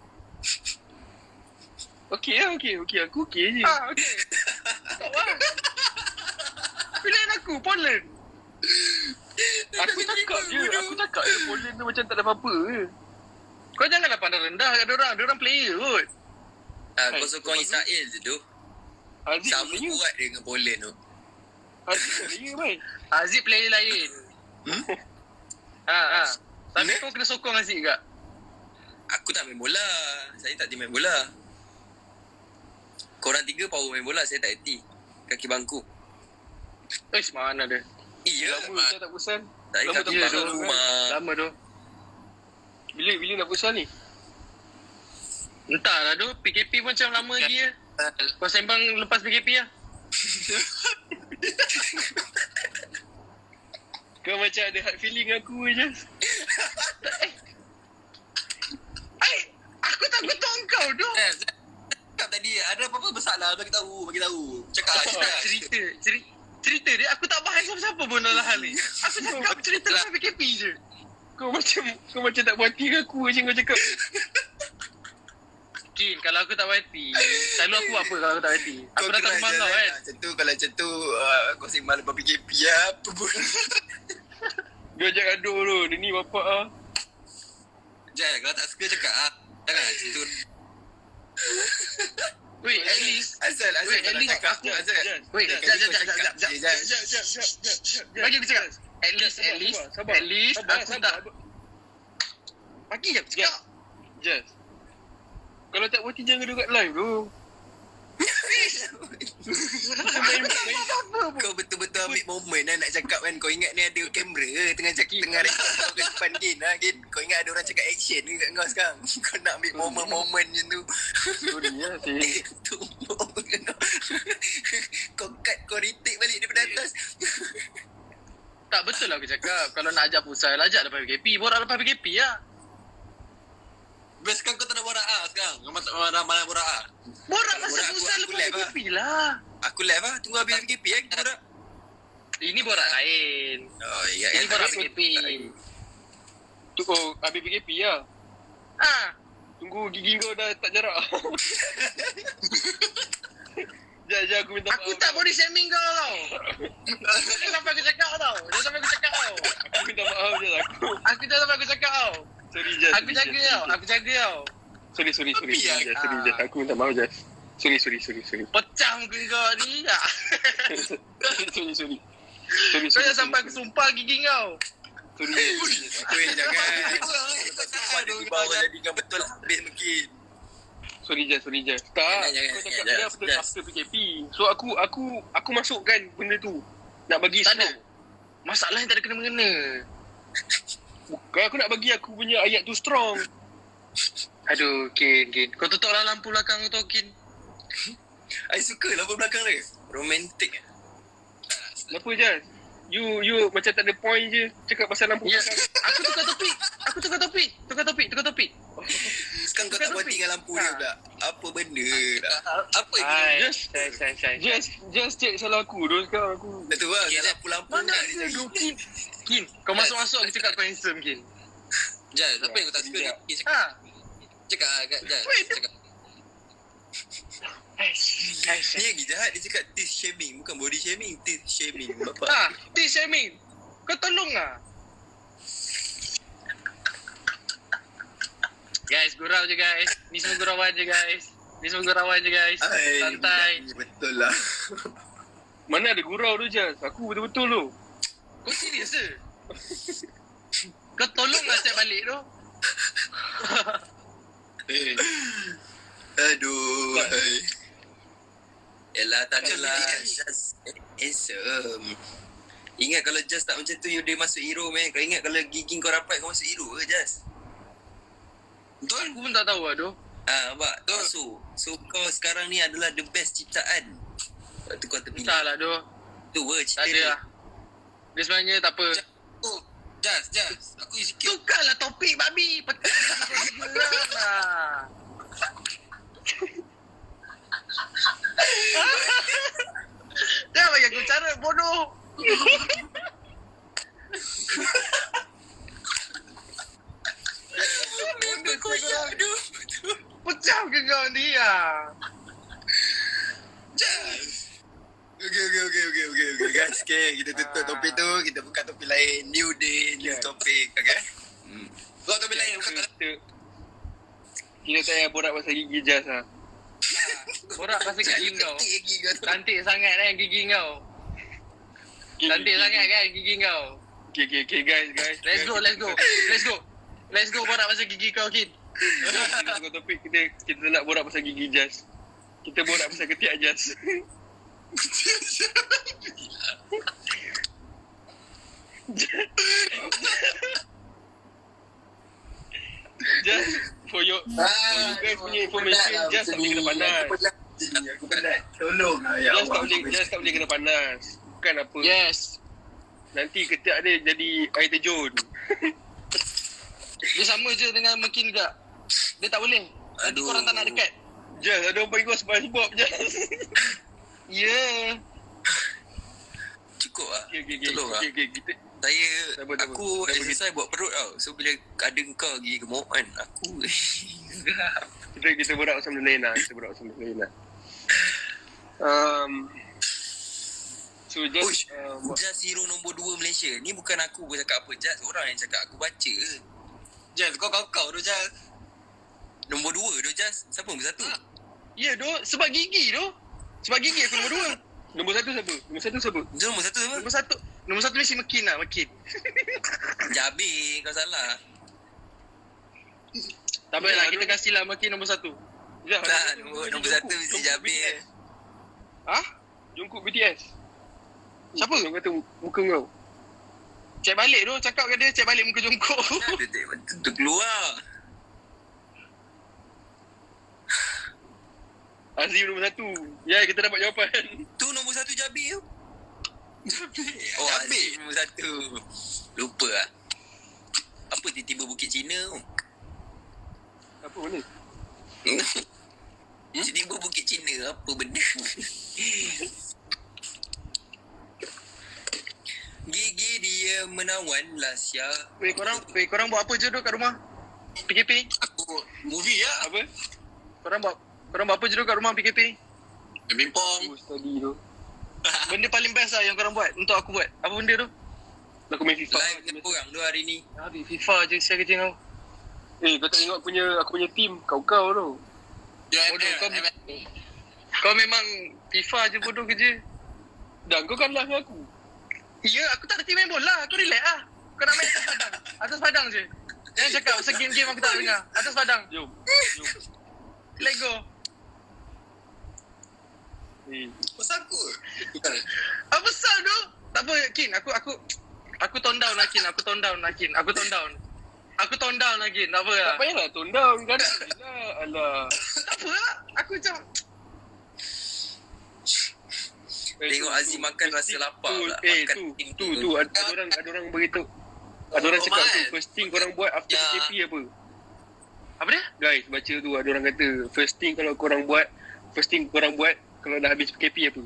Okey lah, okey, okey. Aku okey je. Ah, okey. Tak apa. Pilihan aku, Poland. Aku cakap je, aku cakap je Poland tu macam tak ada apa-apa je. Kau janganlah pandang rendah kat diorang. Diorang player kot. Ah, kau sokong Israel je tu. Aziz Sama player. kuat dia dengan Poland tu. Aziz player, baik. Aziz player lain. Hmm? Ha, ha. Tapi Mana? kau kena sokong Aziz juga. Aku tak main bola. Saya tak main bola. Korang tiga power main bola, saya tak erti. Kaki bangku. Eh, mana dia? Iya, Lama saya tak bosan. saya Lama kaki tak bangku bosan. rumah. Lama tu. Bila bila nak bosan ni? Entahlah tu, P K P pun macam lama lagi ya. Kau sembang lepas P K P lah. Kau macam ada hard feeling aku je. Eh. Ai, aku tak betul kau tu. Eh, cakap tadi ada apa-apa masalah bagi tahu, bagi tahu. Cakap Tak, cakap. cerita, cerita, cerita dia aku tak bahas siapa-siapa pun dalam hal ni. Aku cakap cerita dalam P K P je. Kau macam kau macam tak puas hati ke aku macam kau cakap. Kin, kalau aku tak puas hati, selalu aku apa kalau aku tak puas hati? Aku Kau datang keras rumah je kau lah. kan. Macam tu, kalau macam tu, uh, kau sembang lepas P K P lah. Apa pun. Dia ajak gaduh tu, dia ni bapak ah. Jal, kalau tak suka cakap ah. Jangan macam tu. Wait, at least Azal, Azal, Wait, at kalau least cakap aku- tu, Azal. Wait, Jangan jap, kau jap, jap, cakap. jap, jap, Eh, Jal. jap, jap, jap, jap, jap. Bagi aku cakap. At least, at Sabar, least, sabar, at least sabar, aku sabar. tak. Bagi je aku cakap. Just. Kalau tak berhenti jangan duduk kat live tu. Kau betul-betul ambil momen lah nak cakap kan. Kau ingat ni ada kamera tengah cakap tengah rekod kau ke depan Gin lah Gin. Kau ingat ada orang cakap action ni kat kau sekarang. Kau nak ambil momen-momen macam tu. Sorry lah si. Tumbuk kau. Kau cut kau retake balik daripada atas. Tak betul lah aku cakap. Kalau nak ajak pusat, ajak lepas P K P. Borak lepas P K P lah. Best kan kau tak nak borak ah sekarang. Kau tak malam malam borak ah. Borak Borak masa aku- pusat aku lepas live P K lah. P lah. Aku live lah. Tunggu habis P K P lah kita borak. Ini borak lain. Oh iya. Ini borak P K P. Tu oh habis P K P lah. Ah, Tunggu gigi kau dah tak jarak. Jap, jap aku minta maaf. aku tak body shaming kau tau. Jangan sampai aku cakap tau. Jangan sampai aku cakap tau. Aku minta maaf je aku. Aku jangan sampai aku cakap tau. Sorry Jas. Aku jaga tau. Aku jaga tau. Sorry, sorry, sorry. Tapi Sorry, ya, Jas. Sorry, ah. Jas. Aku minta maaf Jas. Sorry, sorry, sorry, sorry. Pecah muka kau ni. sorry, sorry. Sorry, Kau sorry. jangan sampai aku sumpah gigi kau. Sorry Jess. Weh, jangan. Kau tak ada bawah jadikan betul habis mungkin. Sorry Jess, sorry Jess. Tak, Jangan, jangan, kau cakap jangan, dia Jess, after, Jess. after P K P. So aku aku aku masukkan benda tu. Nak bagi Tak ada. strong. Masalah yang tak ada kena-mengena. Bukan aku nak bagi aku punya ayat tu strong. Aduh, Kin, Kin. Kau tutuplah lampu belakang tu, Kin. I suka lampu belakang dia. Romantik. Kenapa Jess? You you macam tak ada point je cakap pasal lampu Ya, belakang. aku tukar topik. Aku tukar topik. Tukar topik, tukar topik. Sekarang kau tak puas hati dengan lampu dia pula. Apa benda dah. Apa Hai. ini? Just Syai, syai, syai. Just just check salah aku tu sekarang aku. Betul lah. Okay, Kalau lampu-lampu Mana nak ada dia tu, Kin? Kin, kau masuk-masuk aku cakap kau handsome, Kin. Jal, apa yang kau tak suka? Ya. Ni cakap. Ha? Cakap agak Jal. Wait, Cakap. Aish, aish. Ni lagi jahat. Dia cakap teeth shaming. Bukan body shaming. Teeth shaming. Bapak. Ha, Tis Shaming. Kau tolong lah. Guys, gurau je guys. Ni semua gurauan je guys. Ni semua gurauan je guys. Ai, Santai. budak ni Betul lah. Mana ada gurau tu Jess? Aku betul-betul tu. Kau serius ke? Kau tolong lah set balik tu. Eh. Aduh. hai. Yelah, tak adalah. Just handsome. Ingat kalau Just tak macam tu, you dia masuk hero, man. Kau ingat kalau gigi kau rapat, kau masuk hero ke, Just? Betul? Aku pun tak tahu lah tu. Ah, nampak? So, so kau sekarang ni adalah the best ciptaan. Lepas tu kau terpilih. Tak lah tu. Tu weh, cerita Tak ada lah. Dia sebenarnya tak apa. Oh, Just, Just. Aku isi sikit. Tukarlah topik babi. Pekak lah. Jangan bagi aku cara bodoh. Member koyak, aduh. Pecah ke kau ni lah. Just. Okay, okay, okay, okay, okay, okay. Guys, okay. Kita tutup topik tu. Kita buka topik lain. New day, new Okay. topik. Okay? Hmm. Buka topik lain. Buka topik Kita kita tak payah borak pasal gigi Jess lah. Borak pasal gigi kau. Gigi kau tu. Cantik sangat kan gigi kau. Cantik sangat kan gigi kau. Okay, okay, okay guys, guys. Let's go, let's go. Let's go. Let's go borak pasal gigi kau, Kin. Kita tukar topik, kita kita nak borak pasal gigi Jess. Kita borak pasal ketiak Jess. Just for your, for you guys punya information, Just tak boleh kena panas. Aku penat. Tolong. Ya Just tak Allah. boleh, Just tak boleh kena panas. Bukan apa. Yes. Nanti ketiak dia jadi air terjun. Dia sama je dengan Mekin juga. Dia tak boleh. Nanti Aduh. korang tak nak dekat. Just ada orang bagi kau sebab-sebab Just. Ya. Yeah. Cukup lah. Okay, okay, okay. Tolong lah. Okay, okay, kita. Saya, Sabar, sabar. aku Sabar, exercise buat perut tau. So bila ada kau lagi gemuk kan, aku Kita kita borak pasal benda lain lah. Kita borak pasal benda lain lah. Um, so just Uish, uh, buat- Just hero nombor dua Malaysia. Ni bukan aku pun cakap apa. Just orang yang cakap. Aku baca. Just, kau kau-kau tu Just. Nombor dua tu Just. Siapa nombor satu? Ya, doh. Sebab gigi doh. Sebab gigi aku nombor dua. nombor satu siapa? Nombor satu siapa? Dia nombor satu apa? Nombor satu. Nombor satu mesti Mekin lah, Mekin. Jabir, kau salah. Tak apa lah, kita kasihlah Mekin nombor satu. Sekejap, Tak, nombor- nombor, nombor Jungkook, satu mesti Jungkook Jabir. B T S. Ha? Jungkook B T S. Siapa? Orang kata muka kau. Cek balik doh. Cakap kat dia, cek balik muka jongkok. Dia tak tu keluar. Azim nombor satu. Ya, kita dapat jawapan. Tu nombor satu Jabir tu. Oh, Jabir. Aziz nombor satu. Lupa lah. Apa tiba-tiba Bukit Cina tu? Apa mana? Tiba-tiba Bukit Cina, apa benda? Gigi dia menawan lah Sia. Weh, korang, weh, korang buat apa je doh kat rumah? P K P ni? Aku movie lah. Apa? Korang buat korang buat apa je doh kat rumah P K P ni? Main pingpong. Oh, study tu. Benda paling best lah yang korang buat untuk aku buat. Apa benda tu? Aku main FIFA. Live dengan korang tu hari ni. Habis FIFA je saya kerja kau. Eh, kau tak tengok aku punya, aku punya team. Kau-kau tu. Bodoh kau. Kau memang FIFA je bodoh kerja. Dan kau kalah dengan aku. Ya, aku tak reti main bola. Kau relax lah. Kau nak main atas padang. Atas padang je. Jangan cakap pasal game-game aku tak dengar. Atas padang. Jom. Jom. Let go. Eh, Pasal aku. Apa besar tu? Tak apa, Kin. Aku, aku, aku tone down lah, Kin. Aku tone down lah, Kin. Aku tone down. Aku tone down lah, Kin. Tak apa lah. tak payahlah tone down kan. Alah, alah. Tak apa lah. Aku macam... Tengok Aziz makan rasa lapar tu, pula. Eh, Makan tu, tim tu, tu. Ada, ada orang, ada orang beritahu. Ada orang Oh, cakap tu, Mat. first thing korang buat after Ya. P K P apa? Apa dia? Guys, baca tu ada orang kata, first thing kalau korang buat, first thing korang buat kalau dah habis P K P apa?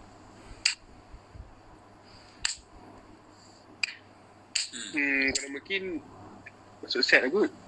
Hmm. Hmm, kalau mungkin masuk set lah kot.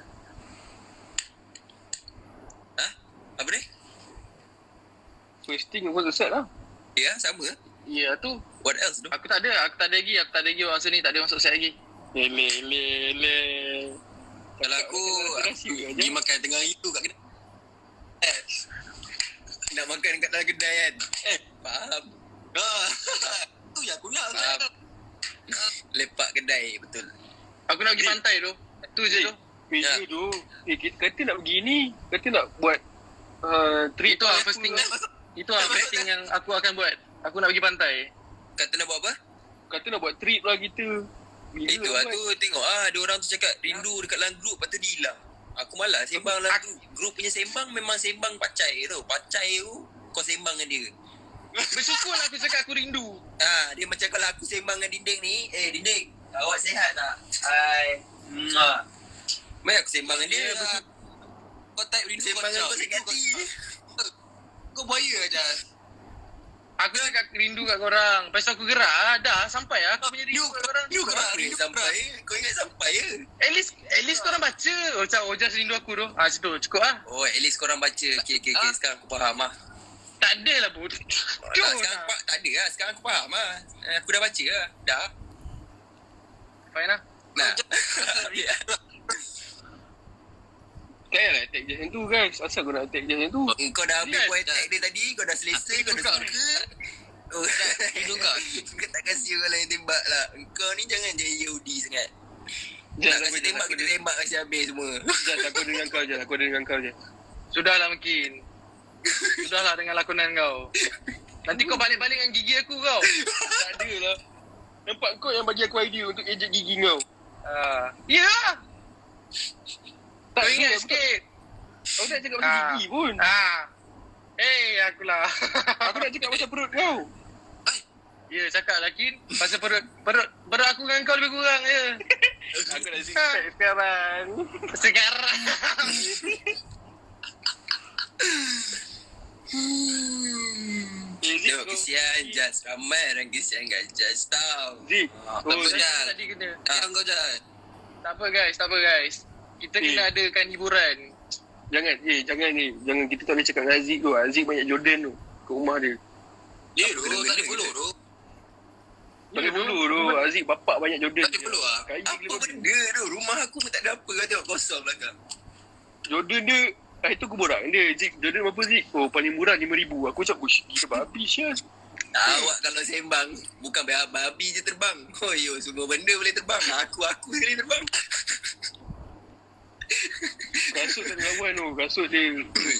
Ha? Apa ni? First thing masuk set lah. Ya, sama. Ya, tu. What else tu? Aku tak ada. Aku tak ada lagi. Aku tak ada lagi orang sini. Tak ada masuk set lagi. Lele, lele. Kalau aku, aku pergi makan tengah hari tu kat kedai. Eh, nak makan kat dalam kedai kan? Eh, faham. Ah, tu yang aku nak. Faham. Lepak kedai, betul. Aku nak pergi pantai tu. Tu je tu. Meja Ya. tu. Eh, kita kata nak pergi ni. Kata nak buat uh, trip Itu lah first thing. Itu lah first thing yang aku akan buat. Aku nak pergi pantai. Kata nak buat apa? Kata nak buat trip lah kita. Bila Itu lah tu, tengok ah, ada orang tu cakap rindu dekat dalam grup, lepas tu dia hilang. Aku malas sembang dalam grup. Grup punya sembang memang sembang pacai tu. Pacai tu, kau sembang dengan dia. Bersyukurlah aku cakap aku rindu. Ha, dia macam kalau aku sembang dengan Dinding ni, eh Dinding, awak sihat tak? Hai. Mwah. Mari aku sembang dengan dia. Ya, kau type rindu Sembang dengan kau sakit hati. Kau buaya aja. Aku cakap rindu kat korang. Lepas tu aku gerak lah. Dah sampai lah. Aku punya rindu kat korang. You Kau gerak, apa rindu sampai? Kau ingat sampai ya? At least, at least korang baca. Oh, macam, oh just rindu aku tu. Ah, situ. Cukup lah. Oh, at least korang baca. Okay, okay, okay. Sekarang aku faham lah. Tak ada lah, Bud. Tak, Jom sekarang lah. aku, tak ada lah. Sekarang aku faham lah. Eh, Aku dah baca lah. Dah. Fine lah. Nah. Tak payahlah attack je macam tu guys. Asal kau nak attack je macam tu? Kau dah habis Kan? point attack dia tadi. Kau dah selesai. Kau dah Kau suka. Oh, Hidup kau. kau tak kasi orang lain tembak lah. Kau ni jangan jadi Yahudi sangat. Jangan Nak kasi tembak, kita tembak kasi habis semua. Jangan aku dengan kau je. Aku ada dengan kau je. Sudahlah mungkin. Sudahlah dengan lakonan kau. Nanti kau balik-balik dengan gigi aku kau. Tak ada lah. Nampak kau yang bagi aku idea untuk ejek gigi kau. Ah, ya. Tak Kau ingat aku tak- sikit. Aku tak cakap pasal Ah. gigi pun. Ah. Eh, akulah. Aku nak cakap pasal perut kau. Ya, cakap lah, Kin. Pasal perut, perut, perut aku dengan kau lebih kurang je. Aku nak six pack sekarang. Sekarang. Eh, Zik, Tengok kau- kesian Jas. Ramai orang kesian kat Jas tau. Zik. Ah, Oh, apa Zik. Jal? Tadi kena. Yang kau je. Tak apa guys, tak apa guys. Kita Eh. kena adakan hiburan. Jangan, eh, jangan ni. Jangan, kita tak boleh cakap dengan Aziz tu. Aziz banyak Jordan tu. Kat rumah dia. Dia Apa tu, benda tak ada kita? follow tu. Tak boleh follow tu. Aziz bapak banyak Jordan. Tak boleh follow lah. Kaya Apa gila babi. benda tu? Rumah aku pun tak ada apa. Kau tengok kosong belakang. Jordan dia, ah, itu aku borak dengan dia. Zik, Jordan berapa Zik? Oh, paling murah lima ribu. Aku cakap, ush, gila babi Syah. Awak kalau sembang, bukan babi je terbang. Oh yo, semua benda boleh terbang. Aku-aku sekali terbang. Kasut tak ada lawan tu. Kasut dia.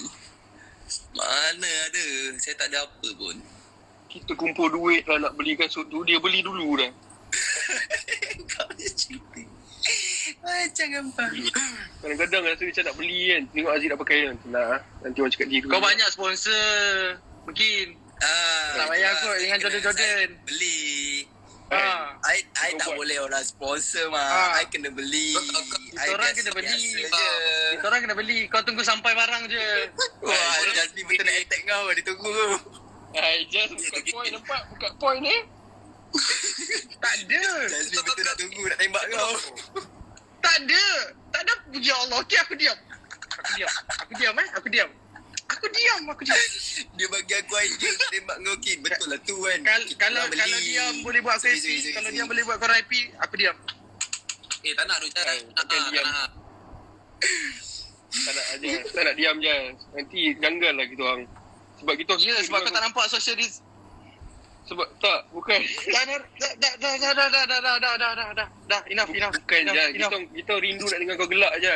Mana ada. Saya tak ada apa pun. Kita kumpul duit lah nak beli kasut tu. Dia beli dulu dah. Kau je cerita. Macam gampang. Kadang-kadang rasa macam nak beli kan. Tengok Aziz dah pakai kan. Nak lah. Nanti orang cakap dia. Kau banyak sponsor. Mungkin. Ah, Tak payah itulah. kot dengan Saya Jordan-Jordan. kena- Beli. Ah. I, I Kau tak buat. boleh orang sponsor mah. Ah. I kena beli. Kau- kau- kau- I Kita orang biasa- kena beli. biasa je. Ah, Kita orang kena beli. Kau tunggu sampai barang je. Wah, Jasmine betul nak attack kau. Dia tunggu. Hai, just buka point nampak. Buka point eh. Tak ada. Jasmine betul nak tunggu nak tembak kau. Tak ada. Tak ada. Ya Allah. Okey, aku diam. Aku diam. Aku diam eh. Aku diam. Aku diam. Aku diam. Dia bagi aku idea nak tembak kau, Kin. Betul lah tu kan. Kal- Kita kalau orang kalau beli. diam boleh buat aku Sorry, happy. sorry, sorry, Kalau sorry. diam boleh buat korang happy, aku diam. Eh, tak nak tu Jal. Eh, Tak takkan nak, diam. tak nak. Tak nak aja. Tak nak diam je. Nanti ganggal lah kita orang. Sebab kita Ya, sebab kau tak nampak social dis Sebab tak, bukan. Dah, dah, dah, dah, dah, dah, dah, dah, dah, dah, dah, dah, dah, dah, dah, enough, enough. Bukan enough, je. enough. Kita, kita rindu nak dengar kau gelak je.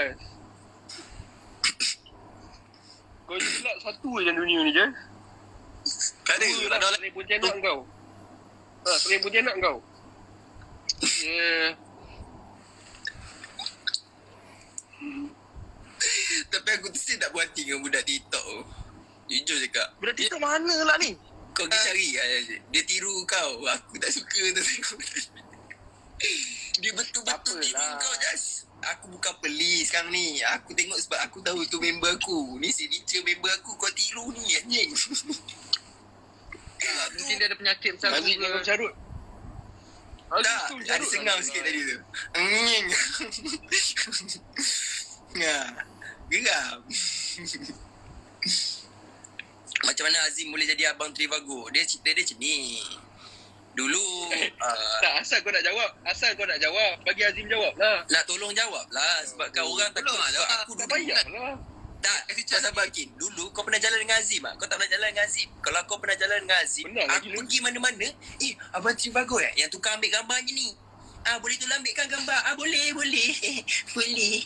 Kau gelak satu je dalam dunia ni je. Tak ada. Dua Tak ada lah, seribu jenak kau. Ha, seribu jenak kau. Ya. Tapi aku mesti tak buat hati dengan budak TikTok tu. Jujur cakap. Budak TikTok mana lah ni? Kau pergi cari lah. Dia tiru kau. Aku tak suka tu tengok. Dia betul-betul tiru Apalah. kau, Jas. Aku bukan pelis sekarang ni. Aku tengok sebab aku tahu tu member aku. Ni signature member aku. Kau tiru ni anjing. Ah, mungkin dia ada penyakit macam Aziz aku jangan ke. carut. Aziz Tak, tu ada carut sengau lah. sikit tadi tu. Anjing. Ngah. Geram. Macam mana Azim boleh jadi abang Trivago? Dia cerita dia macam ni. Dulu uh, Tak, asal kau nak jawab. Asal kau nak jawab. Bagi Azim jawab lah. nak tolong jawab lah. Sebab kan orang takut Tolong lah sebab jawab. aku Tak dulu payah lah. tak, kau sabar Kin. Dulu kau pernah jalan dengan Azim tak? Kau tak pernah jalan dengan Azim. Kalau kau pernah jalan dengan Azim, Pernah lagi aku dulu. pergi mana-mana, eh abang Trivago eh yang tukang ambil gambar je ni. Ah boleh tolong ambilkan gambar. Ah boleh, boleh. boleh.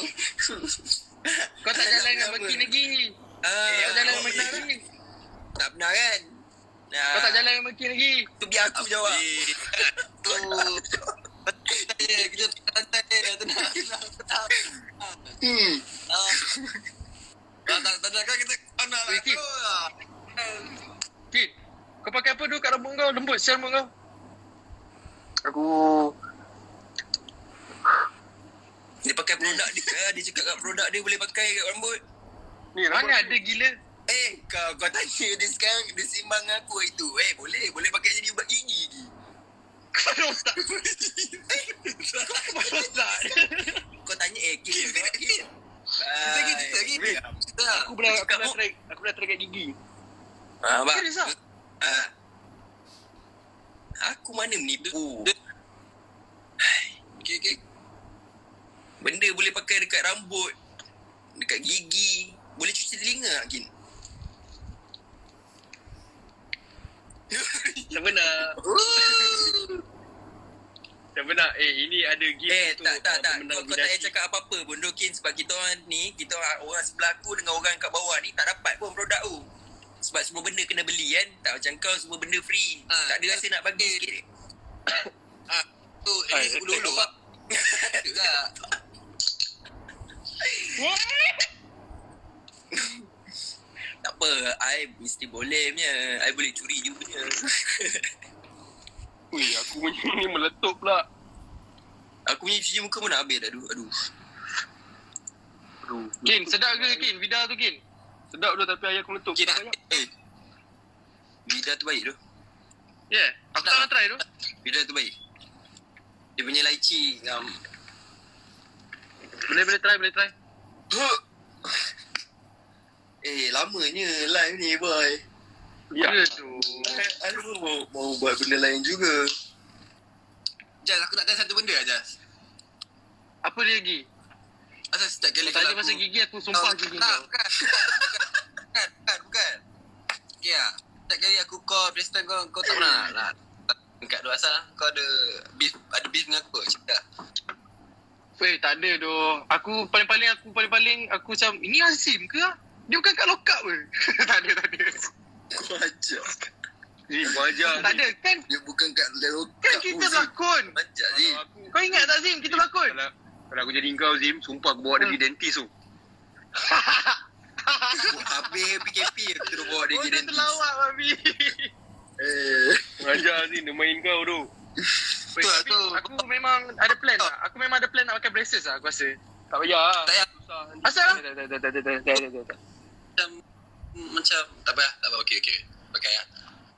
Kau tak jalan dengan Makin lagi. Ah, Kau jalan dengan boleh. Makin lagi. Tak pernah kan? Nah, Kau tak jalan dengan Makin lagi. tu biar aku jawab. Tu. Betul. Kita santai je. Tenang. Tenang. Hmm. Ah. Tak tak tak kan kita anak lah. Wait, Kit. tu lah. Kit, kau pakai apa tu kat rambut kau? Lembut sial rambut kau. Aku... Dia pakai produk dia. Dia cakap kat produk dia boleh pakai kat rambut. Ni, rambut Mana aku. ada gila. Eh, kau kau tanya dia sekarang, dia simbang dengan aku itu. Eh, boleh. Boleh pakai jadi ubat gigi lagi. Kau ada otak. Kau ada otak. Kau tanya, eh, Kim. Kim. Kim. Kita lagi kita lagi. Wait. Kita. Aku pernah, aku Cakap, pernah oh. try, aku pernah try kat gigi. Ah, bak. Serius tak? Ah. Aku mana menipu. Okey okey. Benda boleh pakai dekat rambut, dekat gigi. Boleh cuci telinga tak, Kin? Siapa nak? Siapa nak? Eh, ini ada game Eh, untuk tak, tak, uh, tak. pemenang Kau, kau tak payah bidasi. cakap apa-apa pun, Dokin. Sebab kita orang ni, kita orang, orang sebelah aku dengan orang kat bawah ni tak dapat pun produk tu. Sebab semua benda kena beli kan. Tak macam kau, semua benda free. Ah, tak ada rasa nak bagi sikit. Ah, tu Ah, ini attack dulu apa? ah. Tak. Tak apa, I mesti boleh punya. I boleh curi juga punya. Ui, aku punya ni meletup pula. Aku punya cuci muka pun nak habis dah. Aduh, aduh. Aduh. Kin, sedap ke Kin? Vida tu Kin? Sedap tu tapi ayah aku meletup. Okay, Tak nak. banyak. Eh. Vida tu baik tu. Ya, yeah. Aku tak nak try tu. Vida tu baik. Dia punya lychee. Um, Boleh, boleh try, boleh try. eh, lamanya live ni, boy. Ya. Ya tu. I pun mau, mau buat benda lain juga. Jas, aku nak tanya satu benda lah, Jas. Apa dia lagi? Asal setiap kali Kalau tanya kalau pasal aku... gigi, aku sumpah Oh, gigi tak, kau. bukan. Bukan, bukan, bukan. Okay lah. Setiap kali aku call FaceTime kau, kau tak pernah lah. Dekat tu asal kau ada beef, ada beef dengan aku. Cik tak? Weh, tak ada doh. Aku paling-paling, aku paling-paling, aku macam, ini Azim ke? Dia bukan kat lokap ke? tak ada, tak ada. Kau ajar. Ni, kau ajar. Tak ada, kan? Dia bukan kat lokap. Kan kita berlakon. Ajar je. Kalau aku, Kau ingat tak Azim, kita berlakon? kalau, kalau aku jadi kau, Zim, sumpah aku bawa dia pergi dentist tu. Habis P K P aku terus bawa dia Oh, pergi dia dentist. terlawak, babi. Eh. Kau ajar, Zim, dia main kau tu. Weh, Tu lah, tapi tu. aku memang ada plan lah. Aku memang ada plan nak pakai braces lah, aku rasa. Tak payah lah. Tak payah. Susah. nanti. Asal? Tak, tak, tak, tak, tak, tak, tak, tak, tak. Macam, macam, tak payah, tak apa, okey, okey. Pakai lah.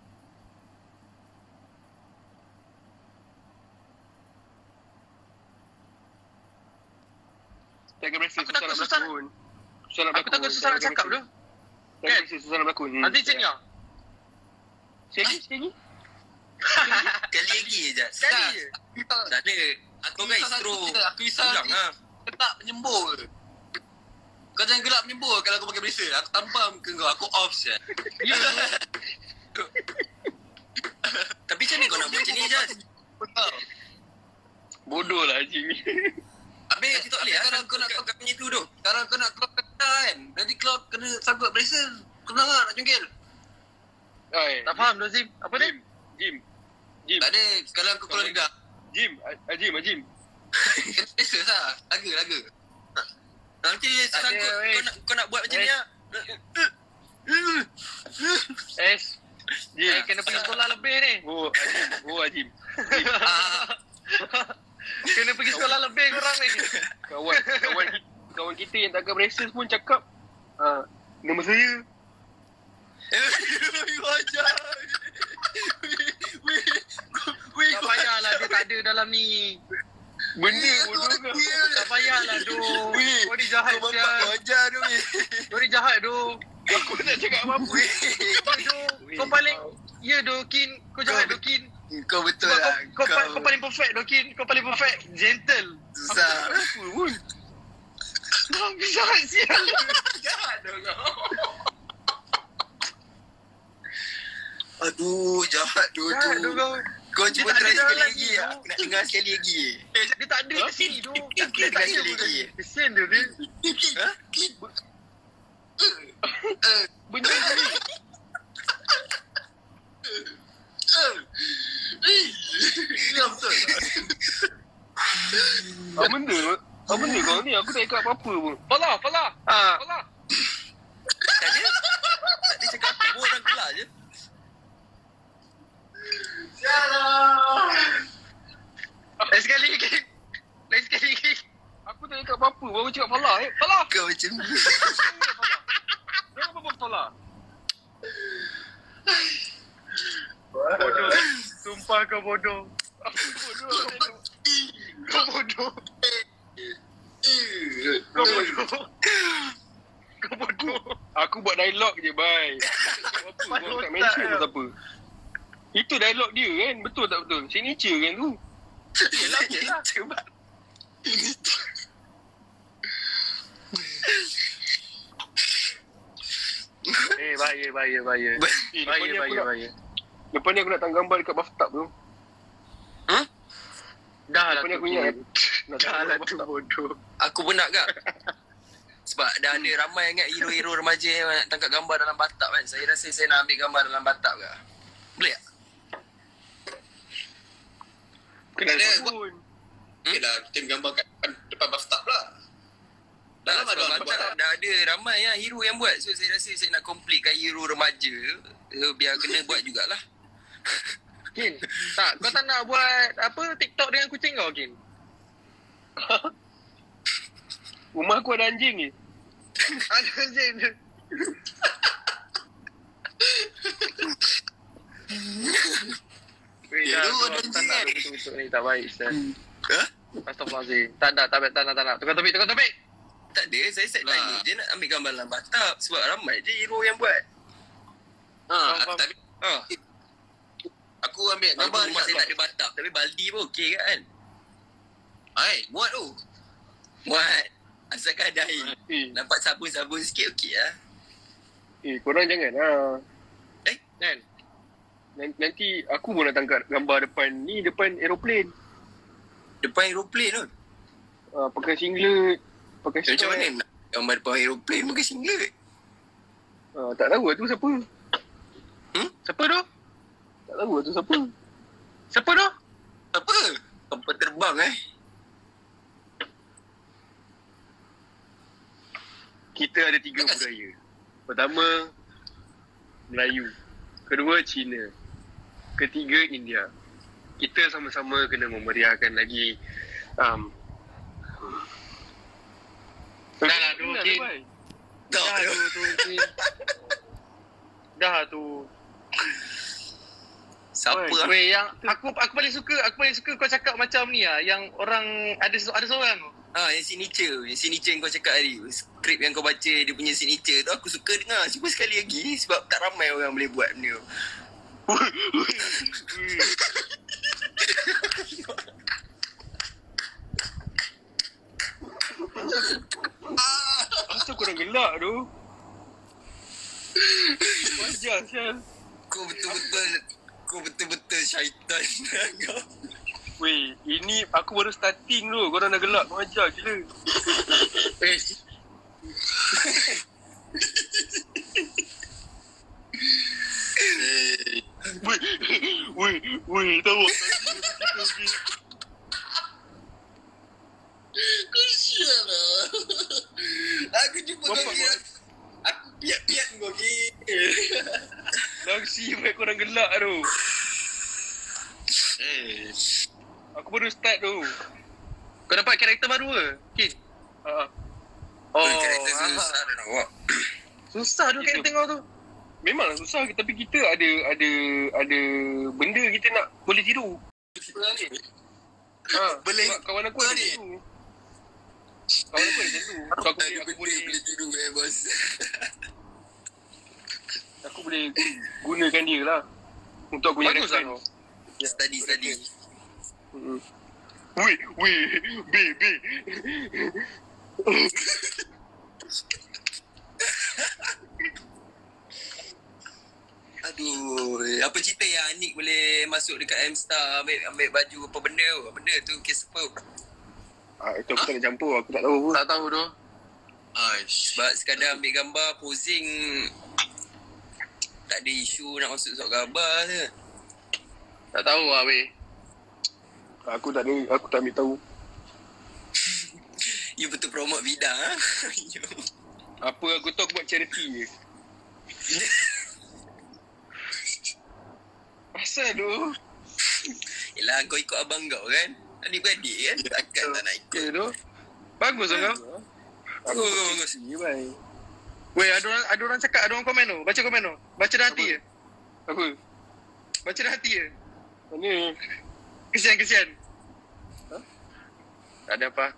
Tak kena braces, Aku susah takut nak susah berlakon. Susah nak Aku berlakon. takut susah nak cakap tu. Tak kena braces, susah nak berlakon. Nanti macam ni lah. Sikit lagi, sikit lagi. Kali lagi je, Jas. Sekali je. Tak ada. Aku Kau kan risau istro. satu je. Aku risau Ulang nanti lah. gelap menyembur. Kau jangan gelap menyembur kalau aku pakai bracer. Aku tampar muka kau. Aku off je. Ya. Tapi macam mana kau nak buat macam ni, Jas? Bodoh lah Haji ni. Habis tak boleh kalau kalau kau kau nak nak kau punya tu tu. Kalau kau nak keluar kereta kan, nanti keluar kena sangkut braces. Kena tak nak cungkil? Oi, Tak faham tu Zim. Apa dia? Jim. Jim. Jim. Tak ada. Kalau kau keluar lidah, Jim. Ajim, Ajim. kena braces lah. Laga, laga. Nanti Tak ada, sangkut weh. kau nak kau nak buat macam ni Eh. ah. Es. Jim. Eh, kena pergi sekolah lebih ni. Oh, Ajim. Oh, Ajim. Ah, Kena pergi sekolah lebih korang ni. Kawan, kawan, kawan kita yang tak ada braces pun cakap, ah, nama saya. Wajah. Tak payahlah dia tak ada dalam ni. Benda bodoh kau. Tak payahlah doh. Kau ni jahat Kau bapak sial. wajah tu weh. Kau ni jahat doh. Aku tak cakap apa-apa. Ya doh. Kau paling ya doh Kin. Kau jahat doh Kin. Kau betul Sebab lah. kau, kau, pa- kau paling perfect doh Kin. Kau paling perfect. Gentle. susah. Apa pun. Kau jahat sial. Jahat dah kau. Aduh, jahat tu Jahat doh tu. kau. Kau cuba Dia tak try ada sekali jalan lagi. ni, Aku tu. nak dengar sekali lagi. Dia tak ada kat sini doh. Aku nak dengar sekali lagi. Kesian dia dia. Ha? Benda ni. Ya betul. Apa benda? Apa benda kau ni? Aku tak cakap apa-apa pun. Falah, Falah. Ha. Falah. Tak ada. Tak ada cakap apa pun, orang kelar je. Lain sekali lagi. Lain sekali lagi. Aku tak cakap apa-apa. Baru cakap Falah. Eh, Falah. Kau macam ni. Jangan apa-apa Falah. Bodoh. Sumpah kau bodoh. Bodoh. Kau bodoh. Kau bodoh. Kau bodoh. Aku buat dialog je, bye. Apa? Kau tak mention pun apa. Itu dialog dia kan? Betul tak betul? Signature kan tu? Yelah, yelah. Cuba. Eh, bahaya, bahaya, bahaya. Eh, Bahaya, lepas ni aku bahaya, nak, bahaya. lepas ni aku nak tang gambar dekat bathtub tu. Dah lah Lepas ni tu. aku ingat nak Dah tang lah gambar tu bathtub. bodoh. Aku pun nak kak. Sebab dah ada ramai ingat hero-hero remaja yang nak tangkap gambar dalam bathtub kan. Saya rasa saya nak ambil gambar dalam bathtub kak. Boleh tak? Kena Ada, sabun. Okay lah, kita gambar kat depan, depan bathtub lah. Dah, Dalam ada sebab orang buat bathtub lah. dah ada ramai yang hero yang buat. So saya rasa saya nak completekan hero remaja. So, biar kena buat jugalah. Kin, tak, kau tak nak buat apa TikTok dengan kucing kau, Kin? Rumah aku ada anjing ni. Ada anjing dia. Weh, Ya, dah, tu tu ada aku tak anjing nak kan? betul-betul ni, tak baik, Ustaz. Ha? Astagfirullahaladzim. Tak nak, tak nak, tak nak, tak nak. Tukar topik, tukar topik. Tak ada, saya set Lah. tanya je nak ambil gambar dalam bathtub. Sebab ramai je hero yang buat. Ha, Faham, tapi Ha. aku ambil Gambar gambar rumah dekat saya tak ada bathtub. Tapi baldi pun okey kan? Hai, muat tu. Muat. Asalkan ada air. Eh, Nampak sabun-sabun sikit okey lah. eh korang jangan lah. Kan? Nan- Nanti aku pun nak tangkap gambar depan ni, depan aeroplane. Depan aeroplane tu. Uh, pakai singlet, pakai Macam sweat. mana nak gambar depan aeroplane pakai singlet? Uh, tak tahu lah tu siapa. Siapa tu? Tak tahu lah tu siapa. Siapa tu? Apa? Kapal terbang eh? Kita ada tiga budaya. Pertama, Melayu. Kedua, Cina. Ketiga, India. Kita sama-sama kena memeriahkan lagi um, Dah lah, tu, Dah, Kin. bye. Tak. Dah tu, tu, Kin. Dah tu. Siapa lah? Weh, yang aku aku paling suka, aku paling suka kau cakap macam ni ah, yang orang ada se- ada seorang tu. Ha, yang signature. Yang signature yang kau cakap tadi. Skrip yang kau baca, dia punya signature tu. Aku suka dengar. Cuba sekali lagi. Sebab tak ramai orang boleh buat benda tu. Asal korang gelak tu? Wajar, Syal. Kau betul-betul Kau betul-betul syaitan. Kau. Weh, ini aku baru starting tu. Korang dah gelak. Kau ajar gila. Eh, Weh, weh, weh, tahu tak? Kau sial lah. Aku jumpa kau Bapak, ni. Aku piat-piat kau ni. Langsir baik korang gelak tu. Eh. Aku baru start tu. kau dapat karakter baru ke? Kin? Ha. Oh, Oh, karakter ah. susah dah nak buat. Susah tu karakter kau tu. Memanglah susah tapi kita ada ada ada benda kita nak boleh tiru. Ha, Boleh sebab kawan aku ada ni. macam tu. Kawan aku ada macam tu. So, aku boleh Ada aku benda boleh boleh tiru eh bos. aku boleh gunakan dia lah untuk aku punya Bagus lah reference. kau. Ya, Study, untuk study. reference. Hmm. Weh, weh, be, be. Aduh, apa cerita yang Anik boleh masuk dekat M-Star ambil, ambil baju apa benda tu? Apa benda tu? Kes apa? Ah, itu aku tak nak campur, aku tak tahu pun. Tak tahu tu. Aish. Sebab sekadar ambil gambar, posing. Tak ada isu nak masuk surat khabar je. Tak tahu lah weh. Aku tak ada, aku tak ambil tahu. You betul promote bidang ha? Apa aku tahu aku buat charity je. Asal tu? Yelah kau ikut abang kau kan? Adik-beradik kan? Takkan tak nak ikut. Okay tu. Bagus lah kau. Aku Bagus, bagus. ni baik. Weh, ada orang, ada orang cakap, ada orang komen tu. Baca komen tu. Baca dah hati je. Apa? Baca dah hati je. Mana? Kesian, kesian. Ha? Tak ada apa.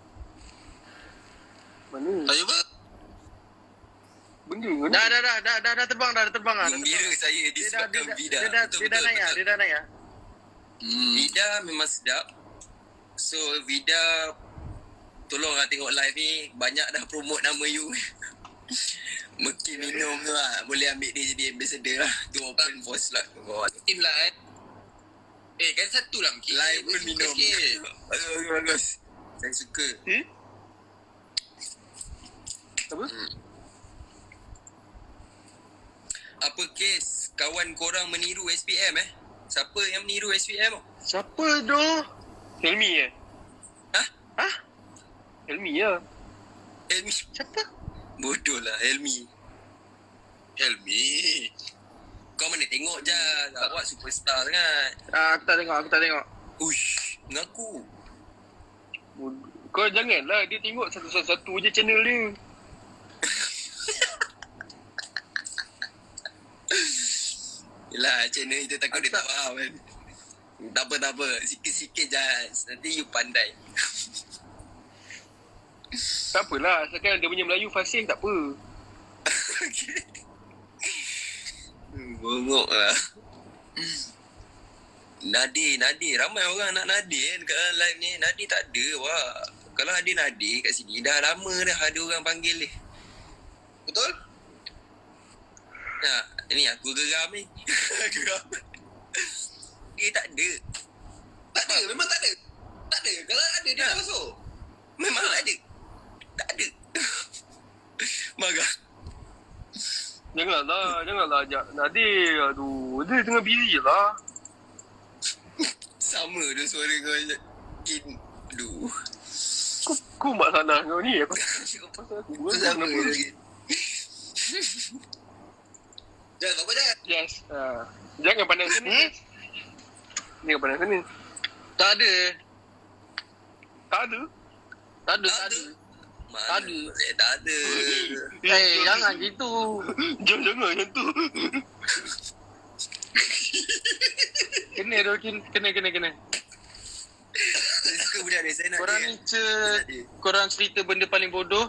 Mana? Tanya apa? Benda mana? Dah, dah, dah, dah, dah, dah terbang dah, dah terbang dah. dah Gembira terbang. saya Dia dah, dia disebabkan dah, Vida. dia dah, Betul, dia dah betul, naik ah, betul. dia dah naik ah. Hmm. Vida memang sedap. So Vida, tolonglah tengok live ni. Banyak dah promote nama you. Mungkin minum tu lah. Boleh ambil dia jadi ambassador lah. Tu open for slot. Tim lah eh. Eh, kan satu lah mungkin. Live pun Suka minum. sikit. Bagus, bagus, bagus. Saya suka. Eh? Apa? Hmm. Apa kes kawan korang meniru S P M eh? Siapa yang meniru S P M? Siapa tu? Helmi eh? Hah? Hah? Helmi lah. Helmi. Siapa? Bodoh lah Helmi. Helmi. Kau mana tengok je. Awak superstar sangat. Ah, aku tak tengok, aku tak tengok. Ush, mengaku. Kau janganlah dia tengok satu-satu je channel dia. Yelah, channel itu takut dia tak faham kan. Tak apa, tak apa. Sikit-sikit je. Nanti you pandai. Tak apalah, asalkan dia punya Melayu fasih tak apa. Okay. Hmm, bongok lah. Nadir, Nadir. Ramai orang nak Nadir kan dekat live ni. Nadir tak ada, wah. Kalau ada Nadir kat sini, dah lama dah ada orang panggil ni. Betul? Ha, ni aku geram ni. Geram. Eh, tak ada. Tak ada, memang tak ada. Tak ada. Kalau ada, dia Ha. tak masuk. Memang tak ada. Tak ada. Marah. Janganlah, janganlah ajak Nadir. Aduh, dia tengah busy lah. Sama tu suara kau. Kin. Aduh. Kau, kau masalah kau ni. Aku pasal aku. Kau Sama kenapa? lagi. Jangan, apa jangan? Yes. Ha. Jangan pandang sini. Hmm? Jangan pandang sini. Tak ada. Tak ada. Tak ada, Tak tak ada. ada. Mana Tak ada. boleh tak ada. Eh, jangan gitu. Jangan, jangan macam tu. Kena tu, Kin. Kena, kena, kena. Saya suka budak dia. Saya nak Korang dia. ni ce- dia. korang cerita benda paling bodoh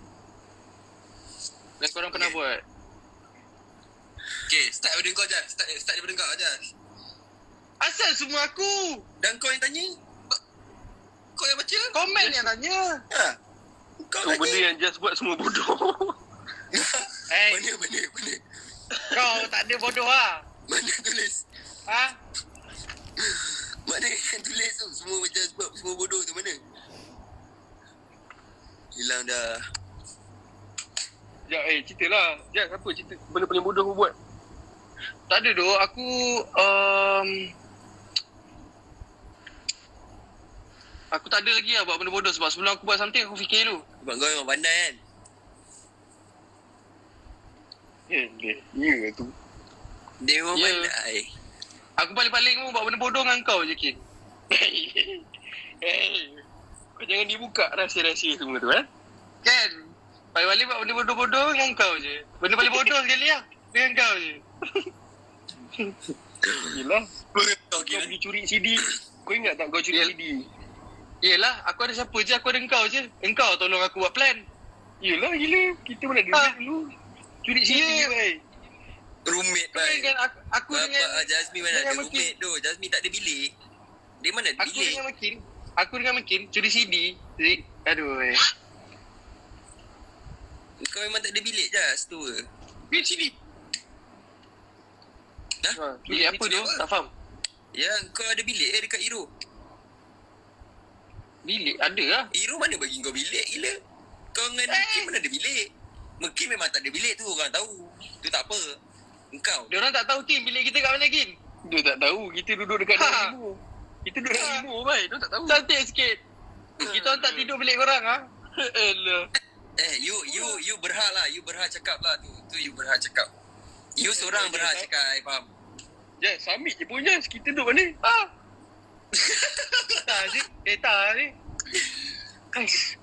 dan korang pernah Okay. buat. Okay, start daripada kau je. Start, start daripada kau je. Asal semua aku? Dan kau yang tanya? Kau yang baca? Komen yang tanya. Ha? Kau Kau benda tanya? yang just buat semua bodoh. Eh, Mana, mana, mana? kau tak ada bodoh lah. Mana tulis? Ha? Mana yang tulis tu? Semua macam sebab semua bodoh tu mana? Hilang dah. Sekejap, eh, cerita lah. Sekejap, apa cerita benda paling bodoh aku buat? Tak ada doh. Aku... Um, aku tak ada lagi lah buat benda bodoh. Sebab sebelum aku buat something, aku fikir dulu. Sebab kau memang pandai kan? Eh, dia, ya tu. Dia memang Ya. pandai. Aku paling-paling pun buat benda bodoh dengan kau je, Kin. Eh, kau jangan dibuka rahsia-rahsia semua tu, eh? Kan? Paling-paling buat benda bodoh-bodoh dengan kau je. Benda paling bodoh sekali lah. Dengan kau je. Yelah, Kau kau kira pergi curi C D. Kau ingat tak kau curi Yel- C D? Yelah, aku ada siapa je, aku ada engkau je. Engkau tolong aku buat plan. Yelah, gila. Kita mana ada Ha. duit dulu. Curi C D, Ya. baik. roommate Kau baik. kan aku, aku dengan... Bapak Jazmi mana dengan ada Makin. roommate tu. Jazmi tak ada bilik. Dia mana ada Aku bilik? dengan Makin. Aku dengan Makin curi C D. Zik. Aduh, eh. Kau memang tak ada bilik Jaz tu. Bilik C D. Dah? Ha, Bilik apa tu? Tak faham. Ya, kau ada bilik eh dekat Hero. Bilik? Ada lah. Hero mana bagi kau bilik gila? Kau dengan Mekin mana ada bilik? Mekin memang tak ada bilik tu, orang tahu. Tu tak apa. Engkau. Diorang tak tahu, Kin. Bilik kita kat mana, Kin? Dia tak tahu. Kita duduk dekat Ha. dalam timur. Kita duduk dalam Ha. timur, baik. Dia tak tahu. Cantik sikit. Kita orang tak tidur bilik korang, ha? Elah. Eh, you you you berhak lah. You berhak cakap lah tu. Tu you berhak cakap. You seorang berhak cakap, I faham. Jas, submit je pun, Jas. Kita duduk mana? Ha? Tak, Zik. Eh, tak, Zik. Ais.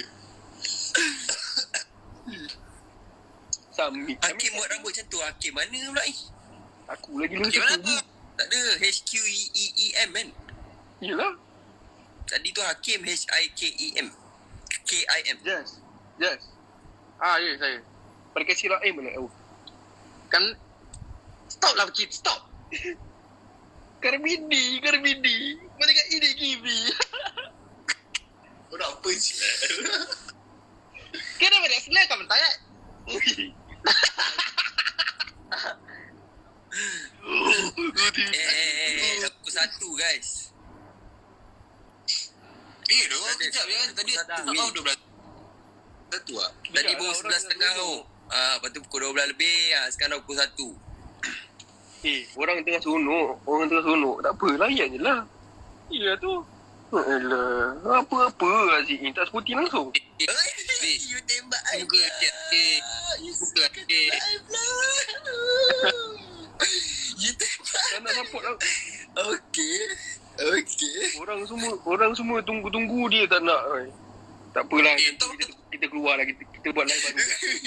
Submit. Hakim buat rambut macam tu. Hakim mana pula ni? Aku lagi lu Hakim macam mana? tu. Tak ada. H Q E E E M kan? Yelah. Tadi tu Hakim H I K E M. K I M. Jas. Jas. Ah, ya, saya. Pada kasih Rahim mana tahu. Kan... Stop lah, Kin. Stop. Karbidi, Karbidi. Mana kat ini Kiwi? Kau nak apa je? Kenapa dia senang kau mentayat? Eh, eh, eh. Aku satu guys. Eh, dah Ada. kejap ya. Tadi Satu, tak weh. tahu dua belas. Satu lah. Tadi Sekejap pukul lah, sebelas orang setengah tengah tu. Ah, lepas tu pukul dua belas lebih. Ah, sekarang dah pukul satu. Eh, orang tengah sonok. Orang tengah sonok. Tak apa, layan je lah. Ya tu. Alah. Apa-apa Aziz ni. Tak sebutin langsung. Eh, eh, You tembak I Muka dia, eh. Muka dia. You tembak. Tak nak support lah. Okay. Okay. Orang semua orang semua tunggu-tunggu dia tak nak. Oi. Tak apalah. Eh, Kita, tahu kita, kita keluar lah. Kita, kita buat live baru.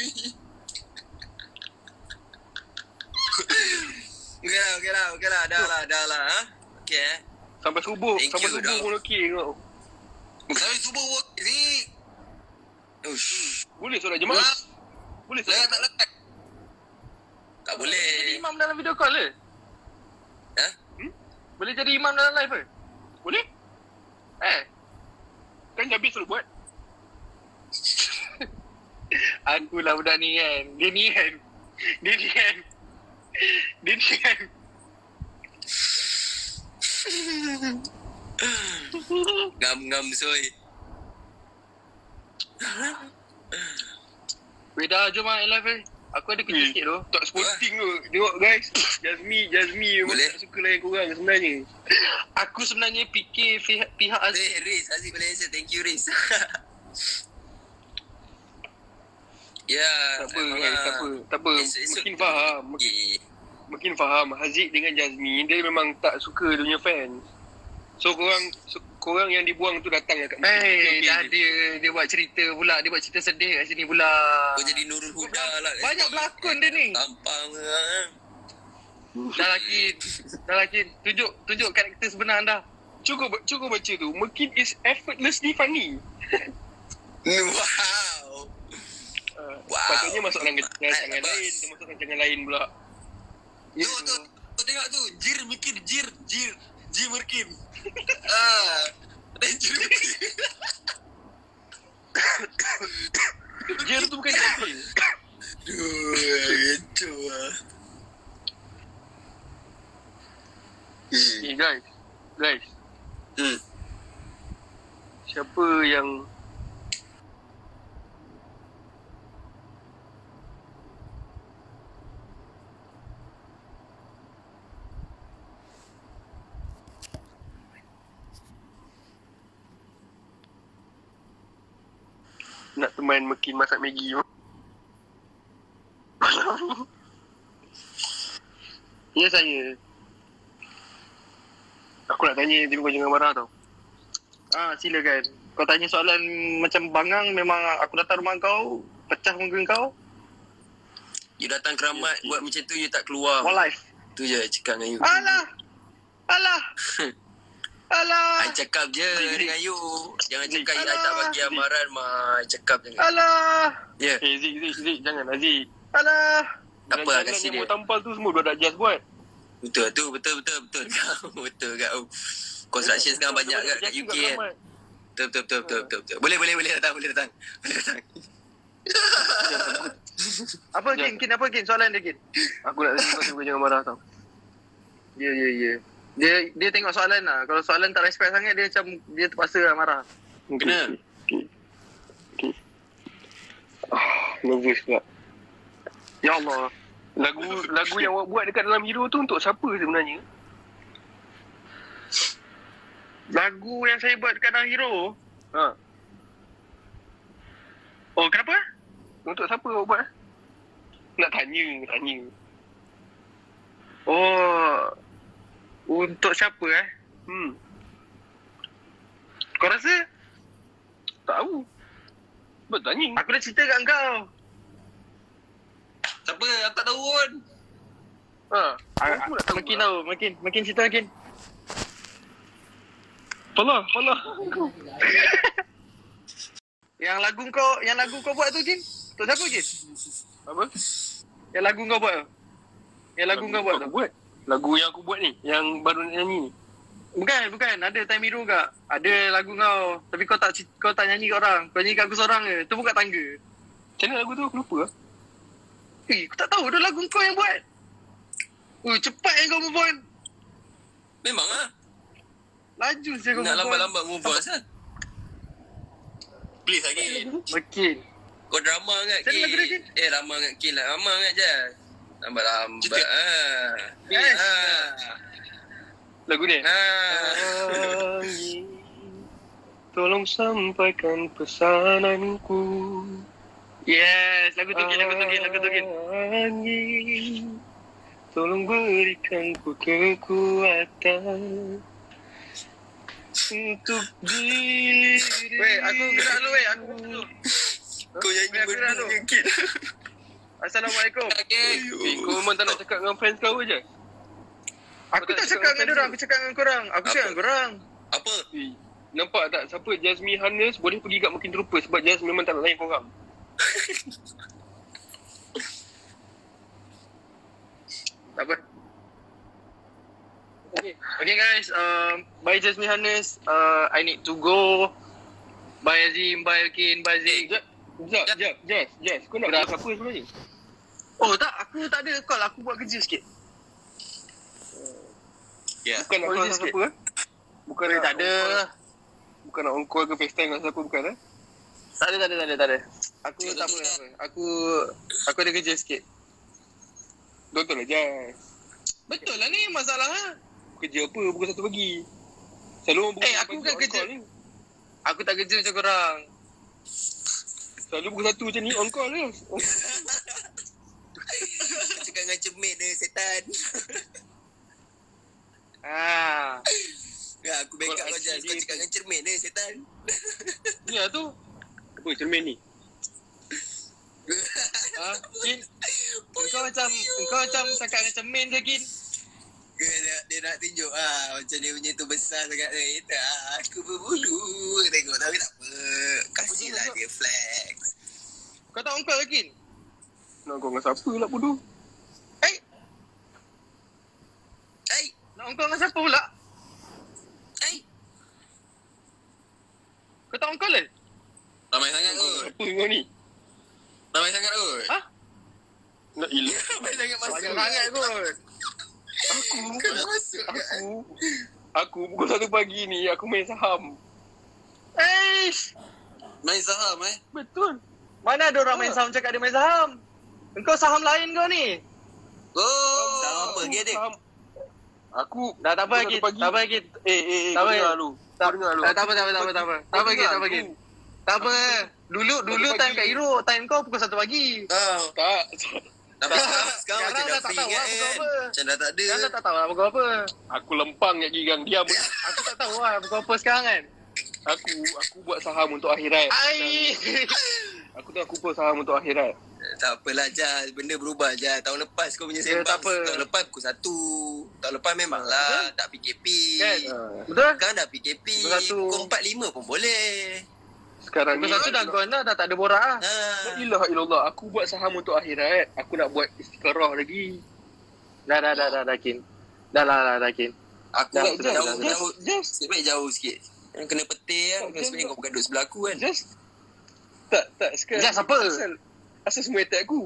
Okay lah, okay lah, okay lah. Dah lah, dah lah. Ha? Okay eh. Sampai subuh. Thank Sampai you, subuh dah. pun okey kau. Sampai subuh work. Zik. Ush. Boleh solat jemaah? Boleh solat Layak tak layak? Tak Boleh jadi boleh. imam dalam video call ke? Ha? Boleh jadi imam dalam live ke? Boleh? Eh, Kan habis suruh buat. akulah budak ni kan. Dia ni kan. Dia ni kan. Dia ni kan. Ngam-ngam soy. Weh dah, jom lah live eh. Aku ada kerja Eh, sikit tu. Tak sporting tu. Tengok guys. Jazmi, Jazmi memang Boleh. tak suka layan korang sebenarnya. Aku sebenarnya fikir pihak, pihak Aziz. Eh, Riz. Aziz Malaysia. Thank you, Riz. Ya. Tak apa memang guys, lah. tak apa. Tak apa. Esok-esok Makin kita faham. Makin, pergi. makin faham. Haziq dengan Jazmi, dia memang tak suka dia punya fans. So korang, so, korang yang dibuang tu datang kat Eh, Okey dah je. dia, dia buat cerita pula. Dia buat cerita sedih kat sini pula. Kau jadi Nurul Huda lah. Banyak pelakon dia ni. Tampang lah. Dah lagi, dah lagi. Tunjuk, tunjuk karakter sebenar anda. Cukup cukup baca tu. Mekin is effortlessly funny. Wow. Uh, Wow. Patutnya masuk dalam Baik, rancangan bagus. lain, termasuk rancangan lain pula. Tu, tu, tu tengok tu. Jir mikir, jir, jir. Jir merkin. Ah. Dan jir merkin. Jer tu bukan Jazmi. Aduh, kecoh lah. guys. Guys. Hmm. Siapa yang nak teman Mekin masak Maggi tu? Ya saya. Aku nak tanya, tapi kau jangan marah tau. Ah, silakan. Kau tanya soalan macam bangang, memang aku datang rumah kau, pecah muka kau. You datang keramat buat macam tu, you tak keluar. More life. Tu je cakap dengan you. Alah. Alah. Alah. I cakap je Zik, dengan you. Jangan cakap I Alah. tak bagi amaran mah. I cakap jangan. Alah. Ya. Yeah. Eh, Zik, Zik, Zik. Jangan Zik. Alah. Tak apa lah, kasi yang dia. buat tampal tu semua budak Jazz buat. Betul tu, betul betul betul kau. Betul kau. Construction sekarang banyak kat kat U K kan. Betul betul betul betul betul. betul. Boleh boleh boleh datang, boleh datang. Boleh datang. Apa Kin? Kin apa Kin? Soalan dia Kin. Aku nak tanya kau jangan marah tau. Ya ya ya. Dia dia tengok soalan lah. Kalau soalan tak respect sangat, dia macam dia terpaksa lah marah. Kena. Okay. Okay. Ah, nervous pula. Ya Allah. Lagu lagu yang awak buat dekat dalam Hero tu untuk siapa sebenarnya? Lagu yang saya buat dekat dalam Hero? Ha. Oh, kenapa? Untuk siapa awak buat? Nak tanya, tanya. Oh. Untuk siapa eh? Hmm. Kau rasa? Tak tahu. Bertanya. Aku dah cerita kat kau. Siapa? Aku tak tahu pun. Ha. Aku nak tahu. Makin tahu, makin makin cerita makin. Pala, pala. Yang lagu kau, yang lagu kau buat tu Kin? Untuk siapa Kin? Apa? Yang lagu kau buat tu? Yang lagu, lagu kau buat tu? Buat. Lagu yang aku buat ni, yang baru nak nyanyi ni. Bukan, bukan. Ada Time Hero kak. Ada lagu kau. Tapi kau tak kau tak nyanyi kat orang. Kau nyanyi kat aku seorang je. Tu pun kat tangga. Macam mana lagu tu? Aku lupa lah. Eh, aku tak tahu tu lagu kau yang buat. Oh, cepat yang kau move on. Memang lah. Laju saya kau move on. Nak lambat-lambat move on asal. Please lagi. Makin. Kau drama kat Macam mana lagu dia, Kin? Kin? Eh, drama kat Kin lah. Drama kat je. Lambat-lambat. Cerita. Ah. Yes. Ah. Lagu ni? Ah. Angin, tolong sampaikan pesananku. Yes, lagu tu Kin, lagu tu Kin, lagu tu Kin. Angin, tolong berikan ku kekuatan untuk diri. Weh, aku gerak dulu weh, aku gerak dulu. Kau nyanyi Weh, aku gerak berdua dulu. dengan Kin. Assalamualaikum. Okay. Eh, kau memang tak nak cakap dengan fans kau je? Aku tak cakap dengan diorang, aku cakap dengan korang. Aku cakap dengan korang. Apa? Eh, nampak tak siapa Jasmine Hannes boleh pergi kat Makin Terupa sebab Jas memang tak nak layan korang. Tak apa. Okay, okay guys, um, bye Jasmine Hannes. Uh, I need to go. Bye Azim, bye Alkin, bye Zik. Jap, jap, jap, Jas, Jas. Kau nak call siapa sebenarnya? Oh tak, aku tak ada call. Aku buat kerja sikit. Ya. Bukan nak Oh, call is it siapa eh? Bukan Eh, nak tak ada. on-call. Bukan nak on call ke FaceTime dengan siapa, bukan eh? Tak ada, tak ada, tak ada, tak ada. Aku tak apa, tak apa. Aku aku ada kerja sikit. Betul lah Jas. Betul lah ni masalah ha. Kerja apa? Bukan satu pagi. Selalu orang Eh, aku bukan on kerja. call ni. Aku tak kerja macam korang. Selalu pukul satu macam ni on call ni. Cakap dengan cermin dia setan. Ah. Ya, aku backup Kau kau je. Kau actually- cakap dengan cermin dia setan. Ni lah tu. Apa cermin ni? Ha? Kin? Kau macam kau macam cakap dengan cermin je Kin. Dia, dia, dia nak tunjuk ah macam dia punya tu besar sangat ni. Tak, aku berbulu. Tengok tapi tak apa. Kasihlah dia flex. Kau tak on call ke Kin? Nak kau dengan siapa lah bodoh? Eh, Hai, nak on call dengan siapa pula? hai. Kau tak on call eh? Ramai sangat kot. Apa kau ni? Ramai sangat kot. Ha? Nak ilah. Ramai sangat masuk. Banyak sangat kot. Aku, Kau nak masuk kan? aku, aku pukul satu pagi ni, aku main saham. Eish, Main saham eh? Betul. mana ada orang main saham cakap dia main saham? Engkau saham lain kau ni? Oh, saham apa? Aku Gedik. saham. Aku, Dah tak apa pukul lagi, satu pagi. tak apa lagi. Eh, eh, eh, Tak kau apa. dengar lu. Tak Kau dengar lu. tak apa, tak apa, tak apa, tak apa. Tak apa lagi, tak apa lagi. Tak apa. Dulu dulu Satu time pagi. kat Hero, time kau pukul satu pagi. Oh. Tak. Tapi sekarang, sekarang macam Sekarang dah dah tak free tahu kan? lah pukul apa. Macam dah tak ada. Sekarang dah tak tahu lah pukul apa. Aku lempang kat gigang. Diam. Aku tak tahu lah pukul apa sekarang kan. Aku, aku buat saham untuk akhirat. Ai. Aku tengah kumpul saham untuk akhirat. Tak apalah Jal, benda berubah Jal. Tahun lepas kau punya Ya, sembang. tak apa. Tahun lepas pukul satu. Tahun lepas memanglah tak P K P. Kan? Ha. Betul? Sekarang dah P K P. Pukul satu. Pukul empat lima pun boleh. Sekarang Pukul ni. satu dah gone dah, dah tak ada borak lah. Ha. La ilaha illallah. Aku buat saham untuk akhirat. Aku nak buat istiqarah lagi. Dah, dah, dah, dah, dah, Kin. Dah lah, dah, dah, Kin. Aku Dah, jauh, dah, jauh, dah, dah. jauh. Just, Nasib baik jauh sikit. Yang kena petir kan. Tak, Nasib baik just- kau bukan duduk sebelah aku kan. just. Tak, tak. Sekarang. Just apa? Asal, asal semua attack aku.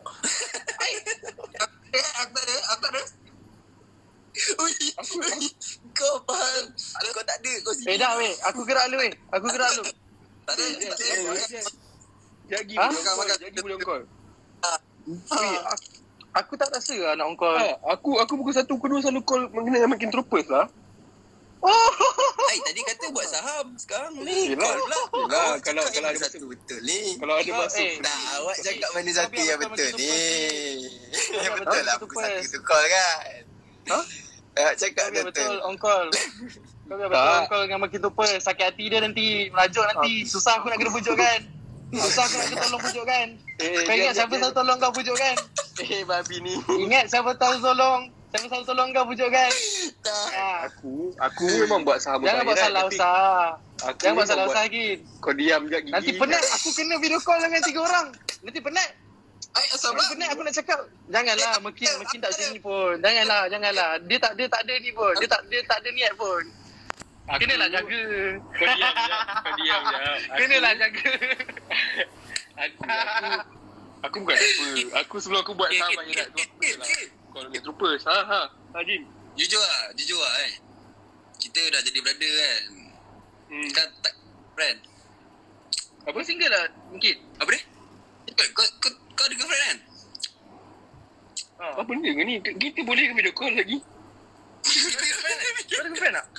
Eh, aku tak ada. Aku tak ada. Ui, Aku- ui, kau faham. Kau tak ada. Kau sini. Eh dah weh, aku gerak lu weh. Aku gerak lu. Tak ada. Tak ada. Jagi Ha? boleh on call. Makan, Jagi boleh on call. Weh, aku, aku tak rasa lah nak on call. Ha, aku aku pukul satu, pukul dua selalu call mengenai makin troopers lah. Oh. Ai, tadi kata buat saham. Sekarang ni Yelah. call pula. Yelah, Kau kalau- cakap kalau yang ada satu betul ni. Kalau ada Kau, masuk. eh, Dah, awak cakap mana Kau satu biar yang aku betul bagi ni. tu Yang first. betul lah Bagi tu pukul satu first. tu call kan. Ha? Awak cakap Kau biar betul. betul on call. Kau biar betul Tak. on call dengan makin tupa. Sakit hati dia nanti. Merajuk nanti. Susah aku nak kena pujuk kan. Susah aku nak kena tolong pujuk kan. Eh, Kau ingat jap, siapa jap, selalu tolong kau pujuk kan? Eh, babi ni. Ingat siapa selalu tolong. Siapa selalu tolong kau pujuk kan? Tak. Ha. Aku, aku memang buat saham Jangan buat untuk salah akhirat, usaha. tapi Aku Jangan buat memang salah usaha lagi. Kau diam je gigi. Nanti penat aku kena video call dengan tiga orang. Nanti penat. Ai, asal Nanti pula? penat aku nak cakap. Janganlah Mekin Mekin tak sini pun. Janganlah, janganlah. Dia tak dia tak ada ni pun. Dia tak dia tak ada niat pun. Aku- Kenalah jaga. Kau diam je. Kau diam je. Aku- Kenalah jaga. Aku, aku, aku bukan apa. Aku sebelum aku buat Eh, saham eh, akhirat tu. eh, eh, eh. Kau dengan troopers. Ha, ha. Ha, Jim. Jujur lah, jujur lah eh. Kita dah jadi brother kan. Hmm. Kan tak friend. Apa single lah Mekin? Apa dia? Kau, kau, kau, kau ada girlfriend kan? Ha. Apa benda ke ni? Kita boleh ke video call lagi? Kau ada girlfriend tak?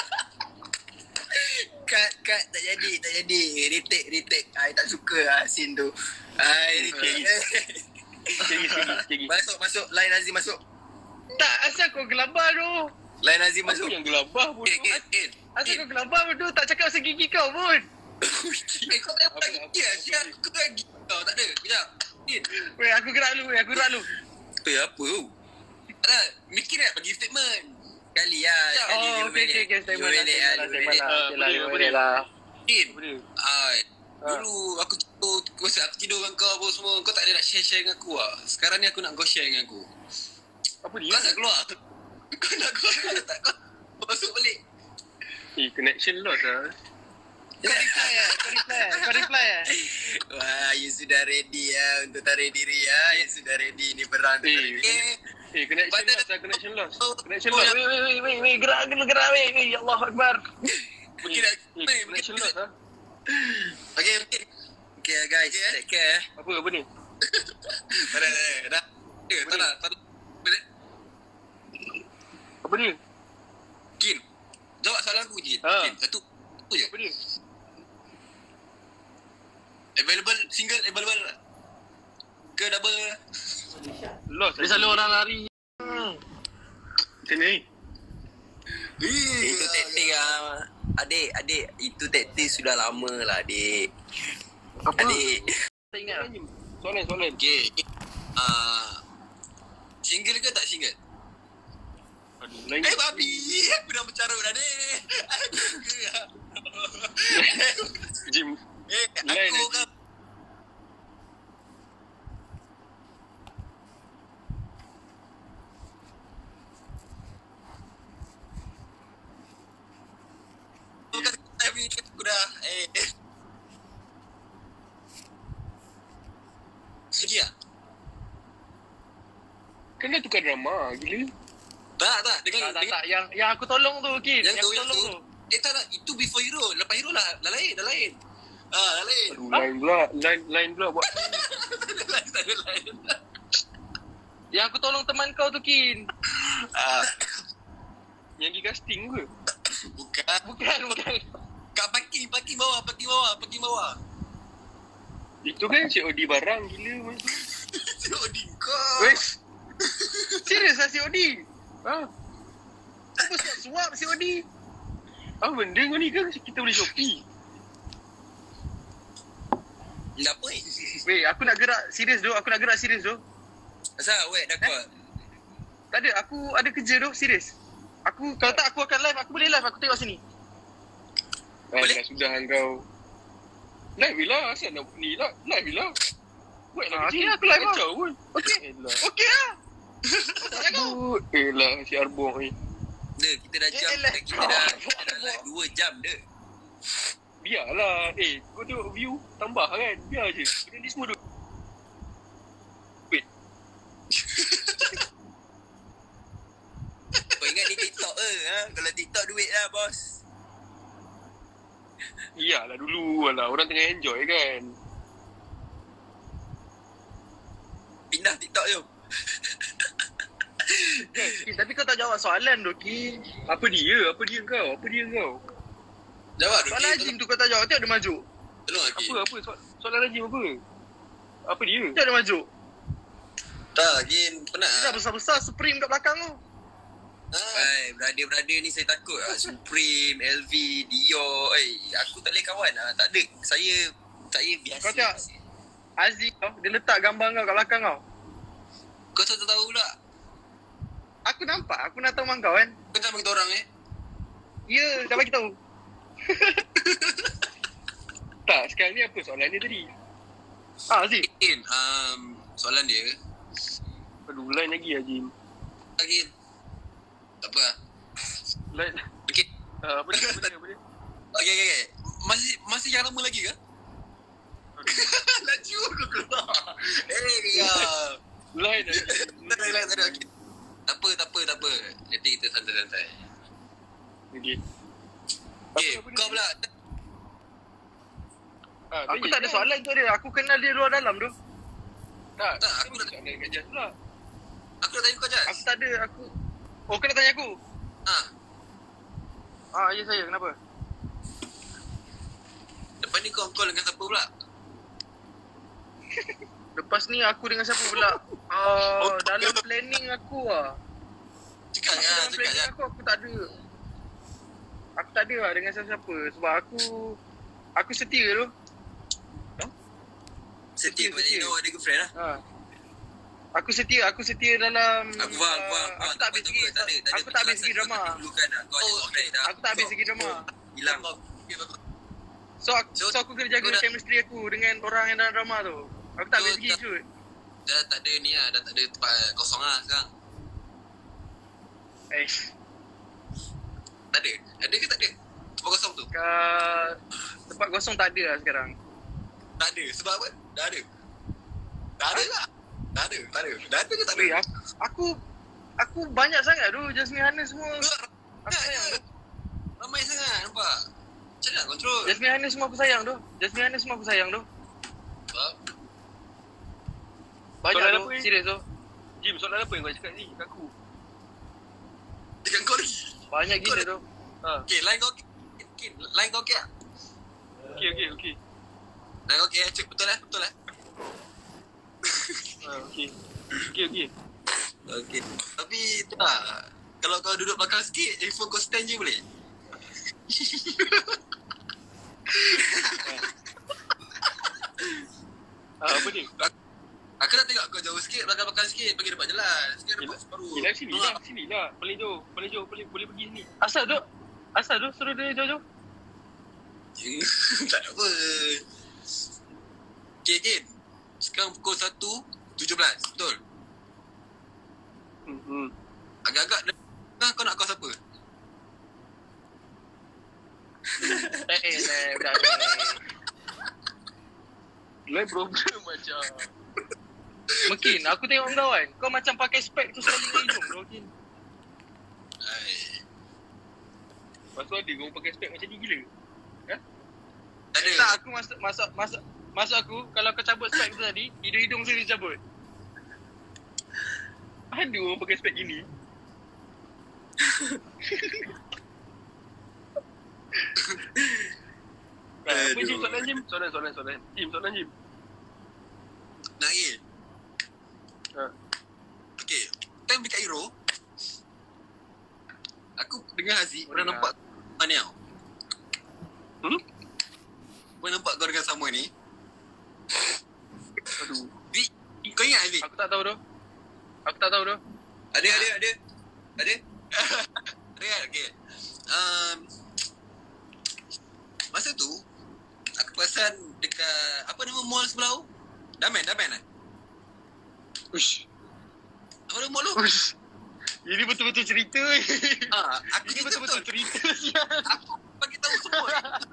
Cut, cut, tak jadi, tak jadi. Retake, retake. I tak suka lah scene tu. I retake. Sikit lagi, sikit lagi, sikit lagi. Masuk, masuk. Line Azim masuk. Tak, asal kau gelabah tu. Line Azim Aku masuk. yang gelabah pun. Eh, eh, eh. Asal Eh, kau gelabah tu tak cakap pasal gigi kau pun. eh, kau tak Apa, pernah apa, gigi lah. apa, Kira apa? aku kan gigi kau. Tak ada. Kejap. Din. Weh, aku gerak lu, weh, aku gerak lu. Eh, apa tu? Tak ada. Mikir nak bagi statement. Sekali lah. Sekali Oh, lima okey okey minit. okey, statement Lima lah, minit lah, statement lah, lima statement minit. lah. Ah, Okey lah, boleh, lima boleh. minit lah. Din. Boleh. Ai, Ha. dulu aku tidur, masa aku tidur dengan kau apa semua, kau tak ada nak share-share dengan aku lah. Sekarang ni aku nak kau share dengan aku. Apa dia? Kau nak keluar? Kau nak keluar tak? Kau masuk balik. Eh, connection lost lah. Kau reply eh, kau reply eh, kau reply eh. Wah, you sudah ready ya untuk tarik diri ya. You sudah ready ni perang. Eh, Okay. Eh, connection Pada- lost lah, connection lost. Oh, Connection oh, lost. Weh, weh, weh, weh, weh, gerak dulu, gerak weh, weh, ya Allah Akbar. Mungkin dah. Eh, connection lost lah. Okay, okay. Okay guys, take care. Apa, apa ni? Dah, dah, dah. Dah. Eh, tak nak, tak nak. Apa dia? Kin, jawab soalan aku Kin. Ha. Kin, satu. Satu je. Apa dia? Available, single, available. Ke double? Lost. Dia selalu orang lari. Hmm. Macam ni. Itu taktik lah. Adik, adik. Itu taktik sudah lama lah, adik. Apa? Adik. Tak ingat. Soalan, soalan. Okay. Uh, single ke tak single? Aduh, lain. Eh, babi. Aku dah bercarut dah ni. Aku ke. Jim. Eh, Lain aku lagi. ke. Aku kata tapi aku dah. Eh. Lagi tak? Kena tukar drama, gila. Tak, tak. Dengan, Tak, tak, dengan tak. Yang, yang aku tolong tu, Kin. yang Yang tu, aku yang tolong tu. tu. Eh, tak, tak. Itu before hero. Lepas hero lah. Dah lain, dah lain. Ah, dah lain. Aduh, lain pula. Lain, lain pula buat. Tak ada lain, tak ada lain. Yang aku tolong teman kau tu, Kin. Ah, Yang pergi casting ke? bukan. Bukan, bukan. Kat parking, parking bawah, parking bawah, parking bawah. Itu kan C O D barang gila masa tu. Si Odin kau. Wes. Serius lah C O D? Ha? Apa suap-suap C O D? Apa benda kau ni kan kita boleh Shopee? Dah apa ni? Weh, aku nak gerak serius tu. Aku nak gerak serius tu. Asal, weh, dah kuat. Tak ada, aku ada kerja tu, serius. Aku, kalau tak aku akan live, aku boleh live, aku tengok sini. Boleh? Sudah kau. Live lah. Asal nak ni lah. Live lah. Buat lah Ah, kerja. okey, aku live lah. Kacau pun. Okey. Elah. Okey lah. Tak cakap. Aduh, elah si Arbong ni. Dah, kita dah jam, Yelah. kita dah, kita dah live dua jam dah. Biarlah. Eh, kau tengok view. Tambah kan. Biar je. Benda ni semua duk. Kau ingat ni TikTok ke? Ha? Kalau TikTok duit lah, bos. Iyalah dulu. Alah, orang tengah enjoy kan. Pindah TikTok jom. Eh, tapi kau tak jawab soalan tu, Ki. Apa dia? Apa dia kau? Apa dia kau? Jawab dulu. Soalan Azim tu kau tak jawab, tengok dia maju. Tolong lagi. Apa? Apa? So- soalan Rajim apa? Apa dia? Tengok dia maju. Tak, Jin. Penat Dia dah lah. besar-besar Supreme kat belakang tu. Hai, brother-brother ni saya takut lah. Supreme, L V, Dior. Eh, aku tak boleh kawan lah. Tak ada. Saya, saya biasa. Kau tengok. Azim tau, dia letak gambar kau kat belakang kau. Kau tak tahu pula. Aku nampak, aku nak tahu mak kau kan. Kau tak bagi tahu orang eh. Ya, dah bagi tahu. Tak, sekarang ni apa soalan dia tadi? Ah, Azim. Jin, um, soalan dia. Aduh, lain lagi Azim. Lagi. Tak apa lah. Lain. Okay. Uh, apa dia? Apa dia? Apa dia? Okay, okay, okay. Masih, masih yang lama lagi ke? Laju aku keluar. Eh, ya. Lain lagi. Tak ada, tak ada. Okay. Tak apa, tak apa, tak apa. Nanti kita santai-santai. Okay. Okay, Apa- apa kau dia? pula. Ah, Aku tanya tak ada kau. soalan tu dia. Aku kenal dia luar dalam tu. Tak, Tak, aku aku nak dah- soalan kat Jas pula. Aku nak tanya kau, Jas. Aku tak ada, aku. Oh, kau nak tanya aku? Ha, Ah, ya saya. Kenapa? lepas ni kau call dengan siapa pula? Lepas ni aku dengan siapa pula? Ah, dalam planning aku lah. Cakap Aku ya, dalam cakap planning ya. aku, aku tak ada. Aku tak ada lah dengan siapa-siapa. Sebab aku, aku setia tu. Setia Setia, kau jadi setia. know ada girlfriend lah. Ha. Aku setia, aku setia dalam Aku faham, ah, faham. Aku tak habis segi, aku tak habis segi drama. Oh, okay. Aku tak habis segi drama. Hilang. So, aku, so, aku kena jaga Kau dah- chemistry aku dengan orang yang dalam drama tu. Aku tak habis Kau segi dah- shoot. Dah tak ada ni lah. Dah tak ada tempat kosong lah sekarang. Eh, Tak ada? Ada ke tak ada? Tempat kosong tu? kat tempat kosong tak ada lah sekarang. Tak ada. Sebab apa? Dah ada. Dah ada lah. Dah ada. Tak ada. Dah ada ke tak ada? Weh, aku, aku, aku banyak sangat tu Jasmine Hana semua. Aku Tak sayang ada. tu. Ramai sangat. Nampak? Macam mana nak kontrol? Jasmine Hana semua aku sayang tu. Jasmine Hana semua aku sayang tu. Sebab Banyak Soalan tu, apa ni? serius tu. Jim, soalan apa yang kau cakap ni kat aku? dengan kau lagi. Banyak gila tu. Ha, Okay, line kau okey. Okay, line kau okey tak? okey, okey, okey. Line kau okey eh? Cik, betul eh? Betul eh? Ha, okey. Okey, okey. Okey. Tapi tak. Kalau kau duduk belakang sikit, handphone kau stand je boleh? Ha, apa ni? Aku nak tengok kau jauh sikit, belakang-belakang sikit, bagi dapat jalan. Sikit dapat separuh. Yelah, sini lah, sini lah. Boleh jauh, boleh jauh, boleh, boleh pergi sini. Asal tu? Asal tu suruh dia jauh-jauh? Tak ada apa. Okay, Kin. Sekarang pukul satu tujuh belas, betul? Hmm, hmm. Agak-agak dah kau nak call siapa? Eh, eh, eh, budak ni. Lain problem macam. Mekin, aku tengok kau kan. Kau macam pakai spek tu sekali dengan hidung tu, Mekin. Lepas tu ada orang pakai spek macam ni gila. Tak ada. Tak, aku masuk masuk masuk masuk aku kalau kau cabut spek tu tadi, hidung-hidung saya dicabut. Ada orang pakai spek gini. Nah, apa Jim? Soalan Jim? Soalan, soalan, soalan. Jim, soalan Jim. Nak lagi? Ha. Okay. Time dekat Euro, aku dengar Haziq pernah Dengar. nampak mana tau. Hmm? Pernah nampak kau dengan sama ni. Aduh. Zik, kau ingat Haziq? Aku tak tahu tu. Aku tak tahu tu. Ada, ada, ada. Ada? Ada kan? Okay. Um, masa tu, aku perasan dekat, apa nama mall sebelah tu? Damen, Damen kan? Ush. Apa nama mall tu? Ush. Ini betul-betul cerita. Ah, aku Ini cerita betul-betul betul. cerita sial. Aku bagi tahu semua.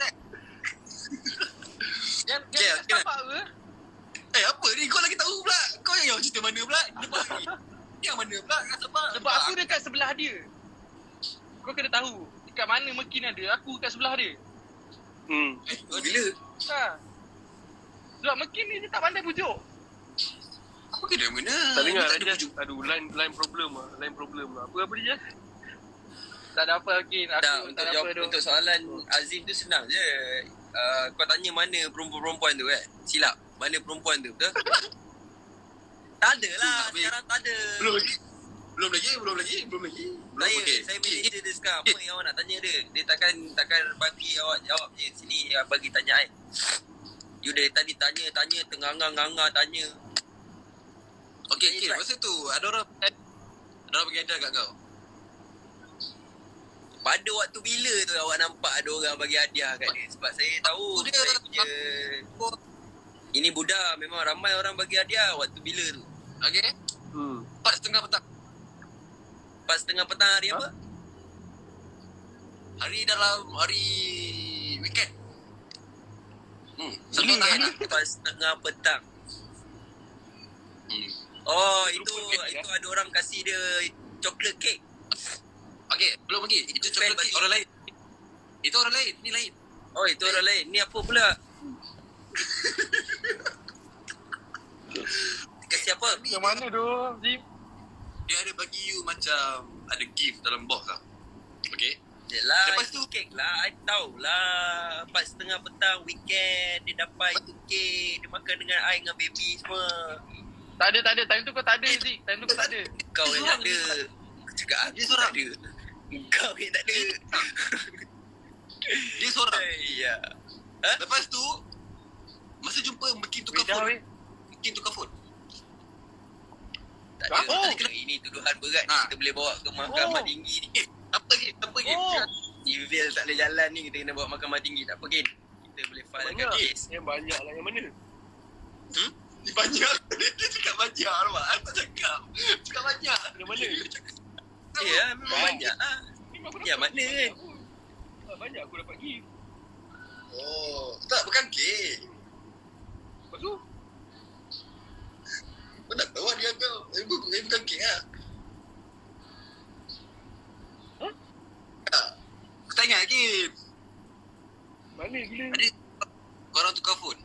Yang Okay, yang okay. apa ke? Eh, apa ni? Kau lagi tahu pula. Kau yang cerita mana pula? Depan lagi. Yang mana pula? Kat Sabah. Sebab aku dekat sebelah dia. Kau kena tahu dekat mana Mekin ada, aku kat sebelah dia. Hmm. Eh, kau Bila? Ha. Sebab Mekin ni dia tak pandai pujuk. apa kena mana? Tak dengar Dia lah ada Jas. pujuk. Aduh, line line problem lah. Line problem lah. Apa apa dia Jas? Tak ada apa Mekin. Aku Tak, tak, untuk ada jawab apa tu. untuk soalan Azim tu senang je. Uh, kau tanya mana perempuan-perempuan tu kan? Silap. Mana perempuan tu, betul? Tak ada lah. Tak, Sekarang tak ada. Belum lagi. Belum lagi, belum lagi, belum lagi. Belum Saya, okey. saya manager dia sekarang. Apa yang awak nak tanya dia? Dia takkan takkan bagi awak jawab je. Sini awak bagi tanya I. You dari tadi tanya, tanya, tengah-ngah-ngah tanya. Okey, Tanya okey. try. Masa tu ada orang ada orang bagi hadiah kat kau. Pada waktu bila tu awak nampak ada orang bagi hadiah kat dia? Sebab saya tahu Aku dia- saya punya... Ini Buddha, memang ramai orang bagi hadiah. Waktu bila tu? Okey. Hmm. Empat setengah petang. Pas tengah petang hari Ha? apa? Hari dalam hari weekend. Hmm. Satu Ini tahun kan lah. pas tengah petang. Hmm. Oh, itu Lupa kek, itu ada orang kasih dia coklat kek. Okey, belum lagi. Itu Fan coklat bagi. cake orang lain. Itu orang lain, ni lain. Oh, itu orang lain. Ni apa pula? Kasih apa? Yang mana tu, Zim? Dia ada bagi you macam ada gift dalam box tau. Okey. Yelah, Lepas itu tu- kek lah. I tahu lah. Pas tengah petang, weekend, dia dapat itu kek. Dia makan dengan I dengan baby semua. Tak ada, tak ada. Time tu kau tak ada, Zik. Time tu kau tak ada. Kau Dia yang seorang, tak ada. dia Aku cakap aku Dia tak seorang. ada. Kau yang tak ada. Dia seorang. Ya. Lepas tu masa jumpa Mekin tukar Weh, dah, phone. weh. Mekin tukar phone. Tak Ah, ada. oh. Tak ada. Ini tuduhan berat ni. Ah. Kita boleh bawa ke mahkamah Oh. tinggi ni. Eh, apa lagi? Apa lagi? Oh. Evil tak boleh jalan ni. Kita kena bawa mahkamah tinggi. Tak apa, Kin. Kita boleh filekan Banyak. kes. Yang banyak lah yang mana? Hmm? Dia banyak. Dia cakap banyak lah, Mak. Aku cakap. Cakap banyak. Yang mana? Ya, memang banyak lah. Memang aku Yang dapat mana banyak kan? pun. Ah, banyak aku dapat gift. Oh, tak bukan kek. Lepas tu, Kau tak tahu dia kau. Eh, bu- eh, bukan kek lah. Hah? Tak. Aku tak ingat lagi. mana gila? Ada korang tukar phone.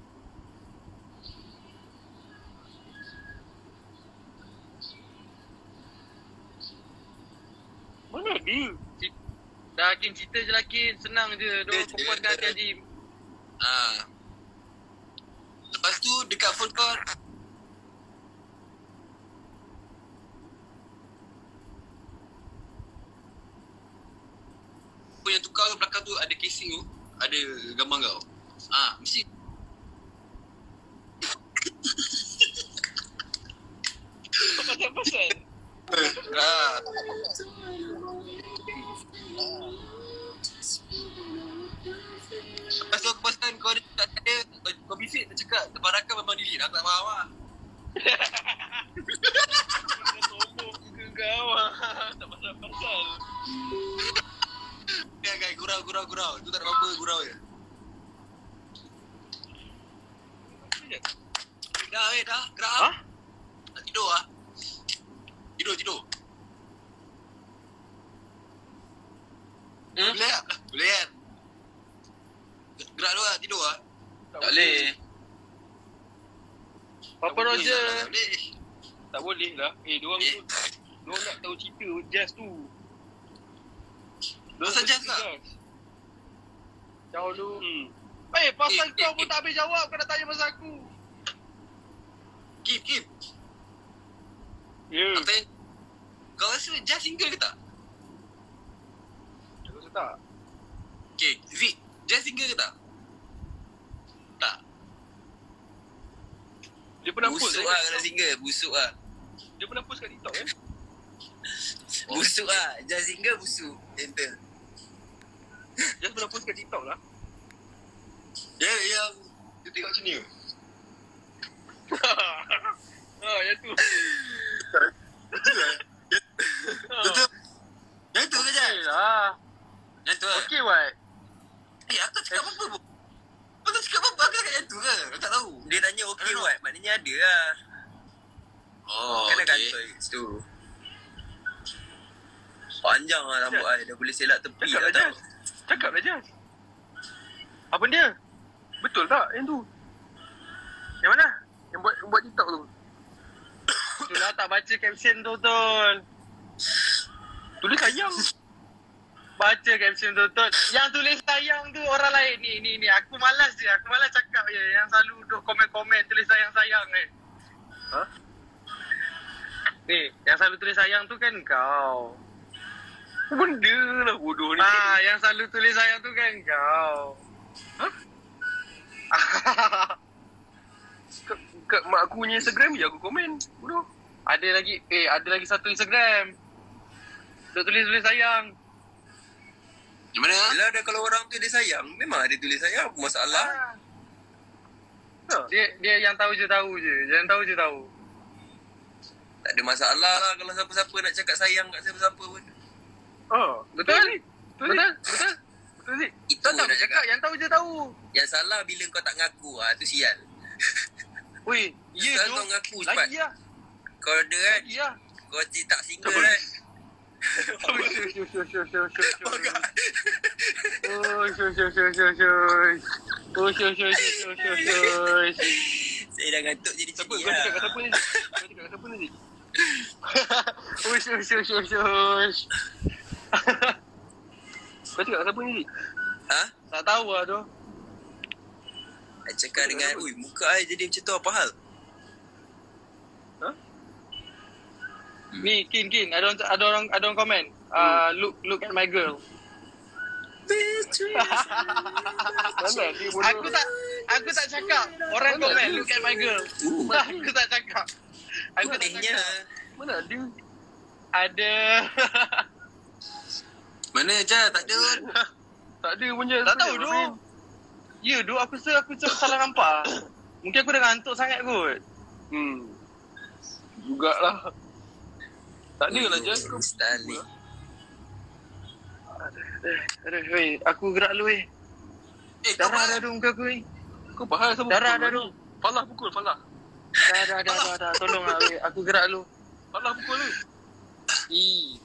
Mana ada? Dah, Kin. Cerita je lah, Kin. Senang je. Dia Dia- perempuan dia- kan Haji. Ah. Lepas tu dekat phone kau phone yang tukar tu belakang tu ada casing tu, ada gambar kau. Ah, mesti Pasal-pasal. ah. Lepas tu aku perasan kau ada tak ada kau, kau bisik dia cakap depan rakam memang delete. Aku tak faham lah. Tolong ke kau ah. Tak pasal-pasal. Ya guys, gurau gurau gurau. Itu tak ada apa-apa, gurau je. Dah weh, dah. Gerak ah. Hah? Nak tidur ah. Tidur, tidur. Hmm? Boleh tak? je. Tak boleh. Tak boleh lah. Eh, diorang Eh. tu, diorang nak tahu cerita Jazz tu. Pasal Jazz tak? Jauh dulu. Hmm. Eh, pasal Eh, kau eh, pun eh. tak habis jawab, kau nak tanya pasal aku. Kip, Kip. Ya. Aku tanya. Kau rasa Jazz single ke tak? Aku rasa tak. Okay, Zik. Jazz single ke tak? Tak. Dia pernah post Busuk eh. lah kalau single. Busuk lah. Dia pernah post kat TikTok eh. Busuk lah. Just single busuk. Enter. Jazz pernah post kat TikTok lah. Dia yang dia tengok macam ni. Ha, yang tu. Betul lah. Betul. Yang tu ke Jazz? Okey lah. Yang tu lah. Okey, Wai. Eh, aku tak cakap apa-apa pun. Aku tak cakap apa-apa. Aku cakap yang tu ke? Aku tak tahu. Dia tanya okey Aduh. what? Maknanya ada lah. Oh, Kan ada okay. kantoi kat situ. Panjang lah rambut I. Dah boleh selak tepi Cakap dah lah, tau. Jazz. Cakap lah, Jazz. Apa dia? Betul tak yang tu? Yang mana? Yang buat buat TikTok tu? Tu lah tak baca caption tu, Tol. Tulis sayang. Baca caption tu, Tol. Yang tulis sayang tu orang lain. Ni, ni, ni. Aku malas je. Aku malas cakap je. Yang selalu duk komen-komen tulis sayang-sayang ni. Ha? Ni, yang selalu tulis sayang tu kan kau. Benda lah bodoh ni. Ah, yang selalu tulis sayang tu kan kau. Ha? kat, kat mak aku punya Instagram je aku komen. Bodoh. Ada lagi, eh ada lagi satu Instagram. Duk tulis-tulis sayang. Yang mana? Yelah ada kalau orang tu dia sayang. Memang ada tulis sayang. Apa masalah? Ha. Dia dia yang tahu je tahu je. Yang tahu je tahu. Tak ada masalah lah kalau siapa-siapa nak cakap sayang kat siapa-siapa pun. Oh, betul? Betul? Betul? Betul? Betul Zik? Itu Kau tak nak cakap, cakap. yang tahu je tahu. Yang salah bila kau tak ngaku ah tu sial. Weh, ya Sekarang tu. kau ngaku cepat. Lagi lah. Kau ada kan? Lagi lah. Kau cik tak single Apa? kan? Oh, shush, shush, shush, shush, shush, shush. Oh, shush, shush, shush, shush, shush. Oh, shush, shush, shush, shush, shush, shush. Saya dah ngantuk jadi Siapa? macam ni Kau cakap kat lah. siapa ni? Kau cakap kat siapa ni? Oh, shush, shush, shush, shush. Kau cakap kat siapa ni? Ha? Tak tahu lah tu. I cakap dengan, ui muka I jadi macam tu apa hal? Ni, Kin, Kin. Ada orang, ada orang, ada orang komen. Uh, look, look at my girl. Mana dia bodoh? Aku tak, aku tak cakap. Orang komen, look at my girl. Uh, Aku tak cakap. Aku tak Anehnya. cakap. Mana dia? Ada. Mana Jazz? Tak ada. Tak ada punya. Tak tahu tu. Ya, tu aku rasa aku macam salah nampak. Mungkin aku dah ngantuk sangat kot. Hmm. Jugalah. Tak ada lah je. Style ni. Eh, aduh, weh. Aku gerak dulu, weh. Eh, kau Darah dah faham? ada muka aku, weh. Kau faham sama Darah pukul dah ni? tu. Falah pukul, Falah. Dah, dah, dah, dah, dah. Tolong lah, weh. Aku gerak dulu. Falah pukul ni. I.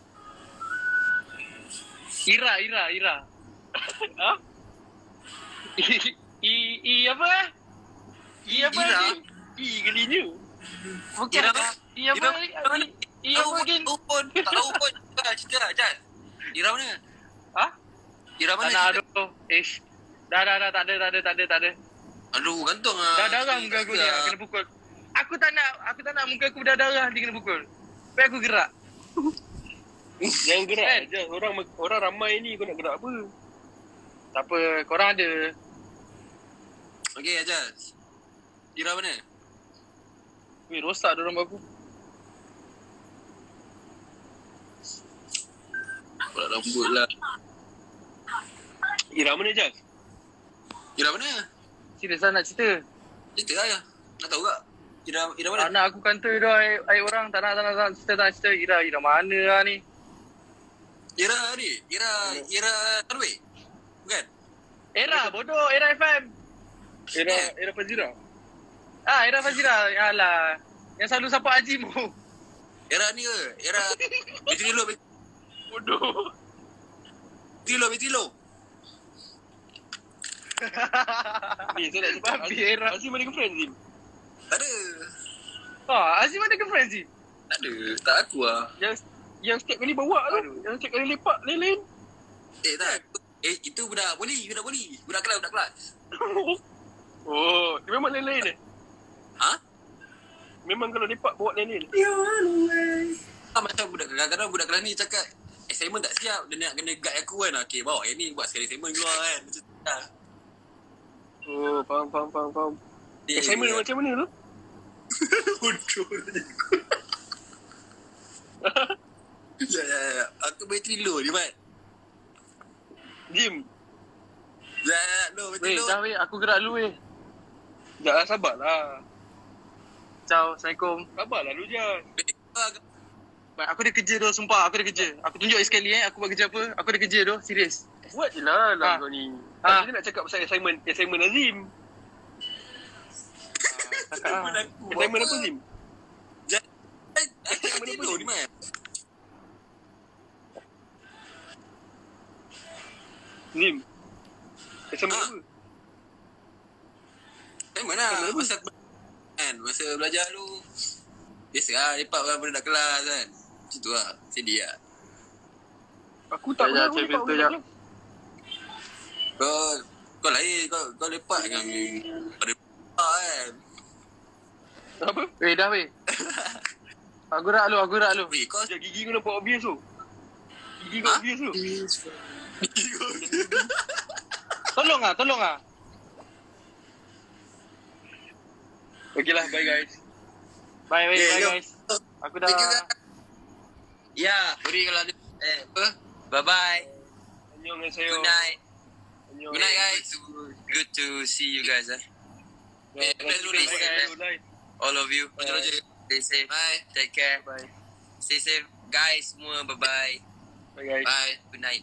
Ira, Ira, Ira. Ha? I, I, I apa eh? I apa Ira? lagi? I gelinya. Bukan. Ira apa? I apa Ira lagi? mana? I, I Tahu apa pun, lagi? tahu pun. Tak tahu pun. Dah, cerita lah, Jazz. Ira mana? Ha? Ira Tak mana nak, cerita? aduh. Ish. Dah, dah, dah. Tak ada, tak ada, tak ada, tak ada. Aduh, gantung lah. Dah darah muka aku ni. Dah. Kena pukul. Aku tak nak, aku tak nak muka aku dah darah dia kena pukul. Sampai aku gerak. Jangan gerak Kan? je. Orang orang ramai ni kau nak gerak apa? Tak apa, korang ada. Okey, Jazz. Ira mana? Weh, rosak dorang babu. Pula rambut lah. Ira mana Jazz? Ira mana? Serius lah nak cerita. Cerita lah ya. Nak tahu tak? Ira, Ira mana? Tak nak aku kanta dah air, air orang. Tak nak, tak nak, tak nak cerita, tak nak cerita. Ira, Ira mana lah ni? Ira ni. Ira, Ira Tarway. Bukan? Era, bodoh. Era F M. Ira, Ira Fazira. Ah, Era Fazira. Alah. Yang selalu sapa Haji mu. Ira ni ke? Ira Betrilo, Bodoh. Betrilo, Betrilo. Ni saya nak cakap Babi Azim. Era. Azim ada girlfriend Azim? Tak ada. Ah, Azim ada girlfriend Azim? Tak ada. Tak aku lah. Yang yang setiap kali bawa tu, yang setiap kali lepak lain-lain. Eh tak. Eh itu budak poli. Budak poli. Budak kelas. Budak kelas. Oh, dia memang lain-lain eh? Ha? Memang kalau lepak bawa lain-lain. Ah, macam budak kadang-kadang budak kelas ni cakap assignment tak siap. Dia nak kena guide aku kan. Okay, bawa yang ni buat sekali assignment keluar kan. Macam tu lah. Oh, faham, faham, faham, faham. Dia- Assignment dia- macam mana tu? Bodoh. Ya, ya, ya. Aku bateri low ni, Mat. Jim. Ya, ya, low, bateri Weh, low. dah weh. Aku gerak dulu weh. Sekejap lah, sabarlah. Ciao. Assalamualaikum. Sabarlah dulu je. Baik, aku ada kerja tu. Sumpah, aku ada kerja. Aku tunjuk sekali eh. Aku buat kerja apa. Aku ada kerja tu. Serius. Buat je lah lah Ha. kau ni. Ha. Ha. Kita nak cakap pasal assignment, assignment Azim. Cakap lah. Assignment apa Azim? Bateri low ni, Mat. Azim. Assignment Ha. apa? Eh, mana? Masa kan, masa belajar tu biasa lah, lepak dengan budak kelas kan. Macam tu lah, sedih lah. Aku tak Sekejap, pernah cek lepak filter dengan jap. Kau, kau lain, kau, kau lepak dengan pada lepak kan. apa? Weh, dah weh. Aku gerak dulu. Aku gerak dulu. Weh, kau Sekejap, gigi kau nampak obvious tu. Gigi kau Ha? obvious tu. Tolong ah, tolong ah. Okay lah, bye guys. Bye weh, Eh, bye yo. guys. Aku dah. Thank you, guys. Ya, sorry kalau ada eh apa? Bye bye. Annyeonghaseyo. Good night. Annyeong. Good night guys. Good to see you guys eh. Yeah, Eh, let's do this, bye, eh. bye. All of you. Bye. Stay safe. Bye. Take care. Bye. Stay safe guys semua. Bye bye. Bye guys. Bye. Good night.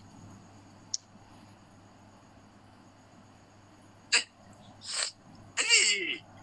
Eh. Hey.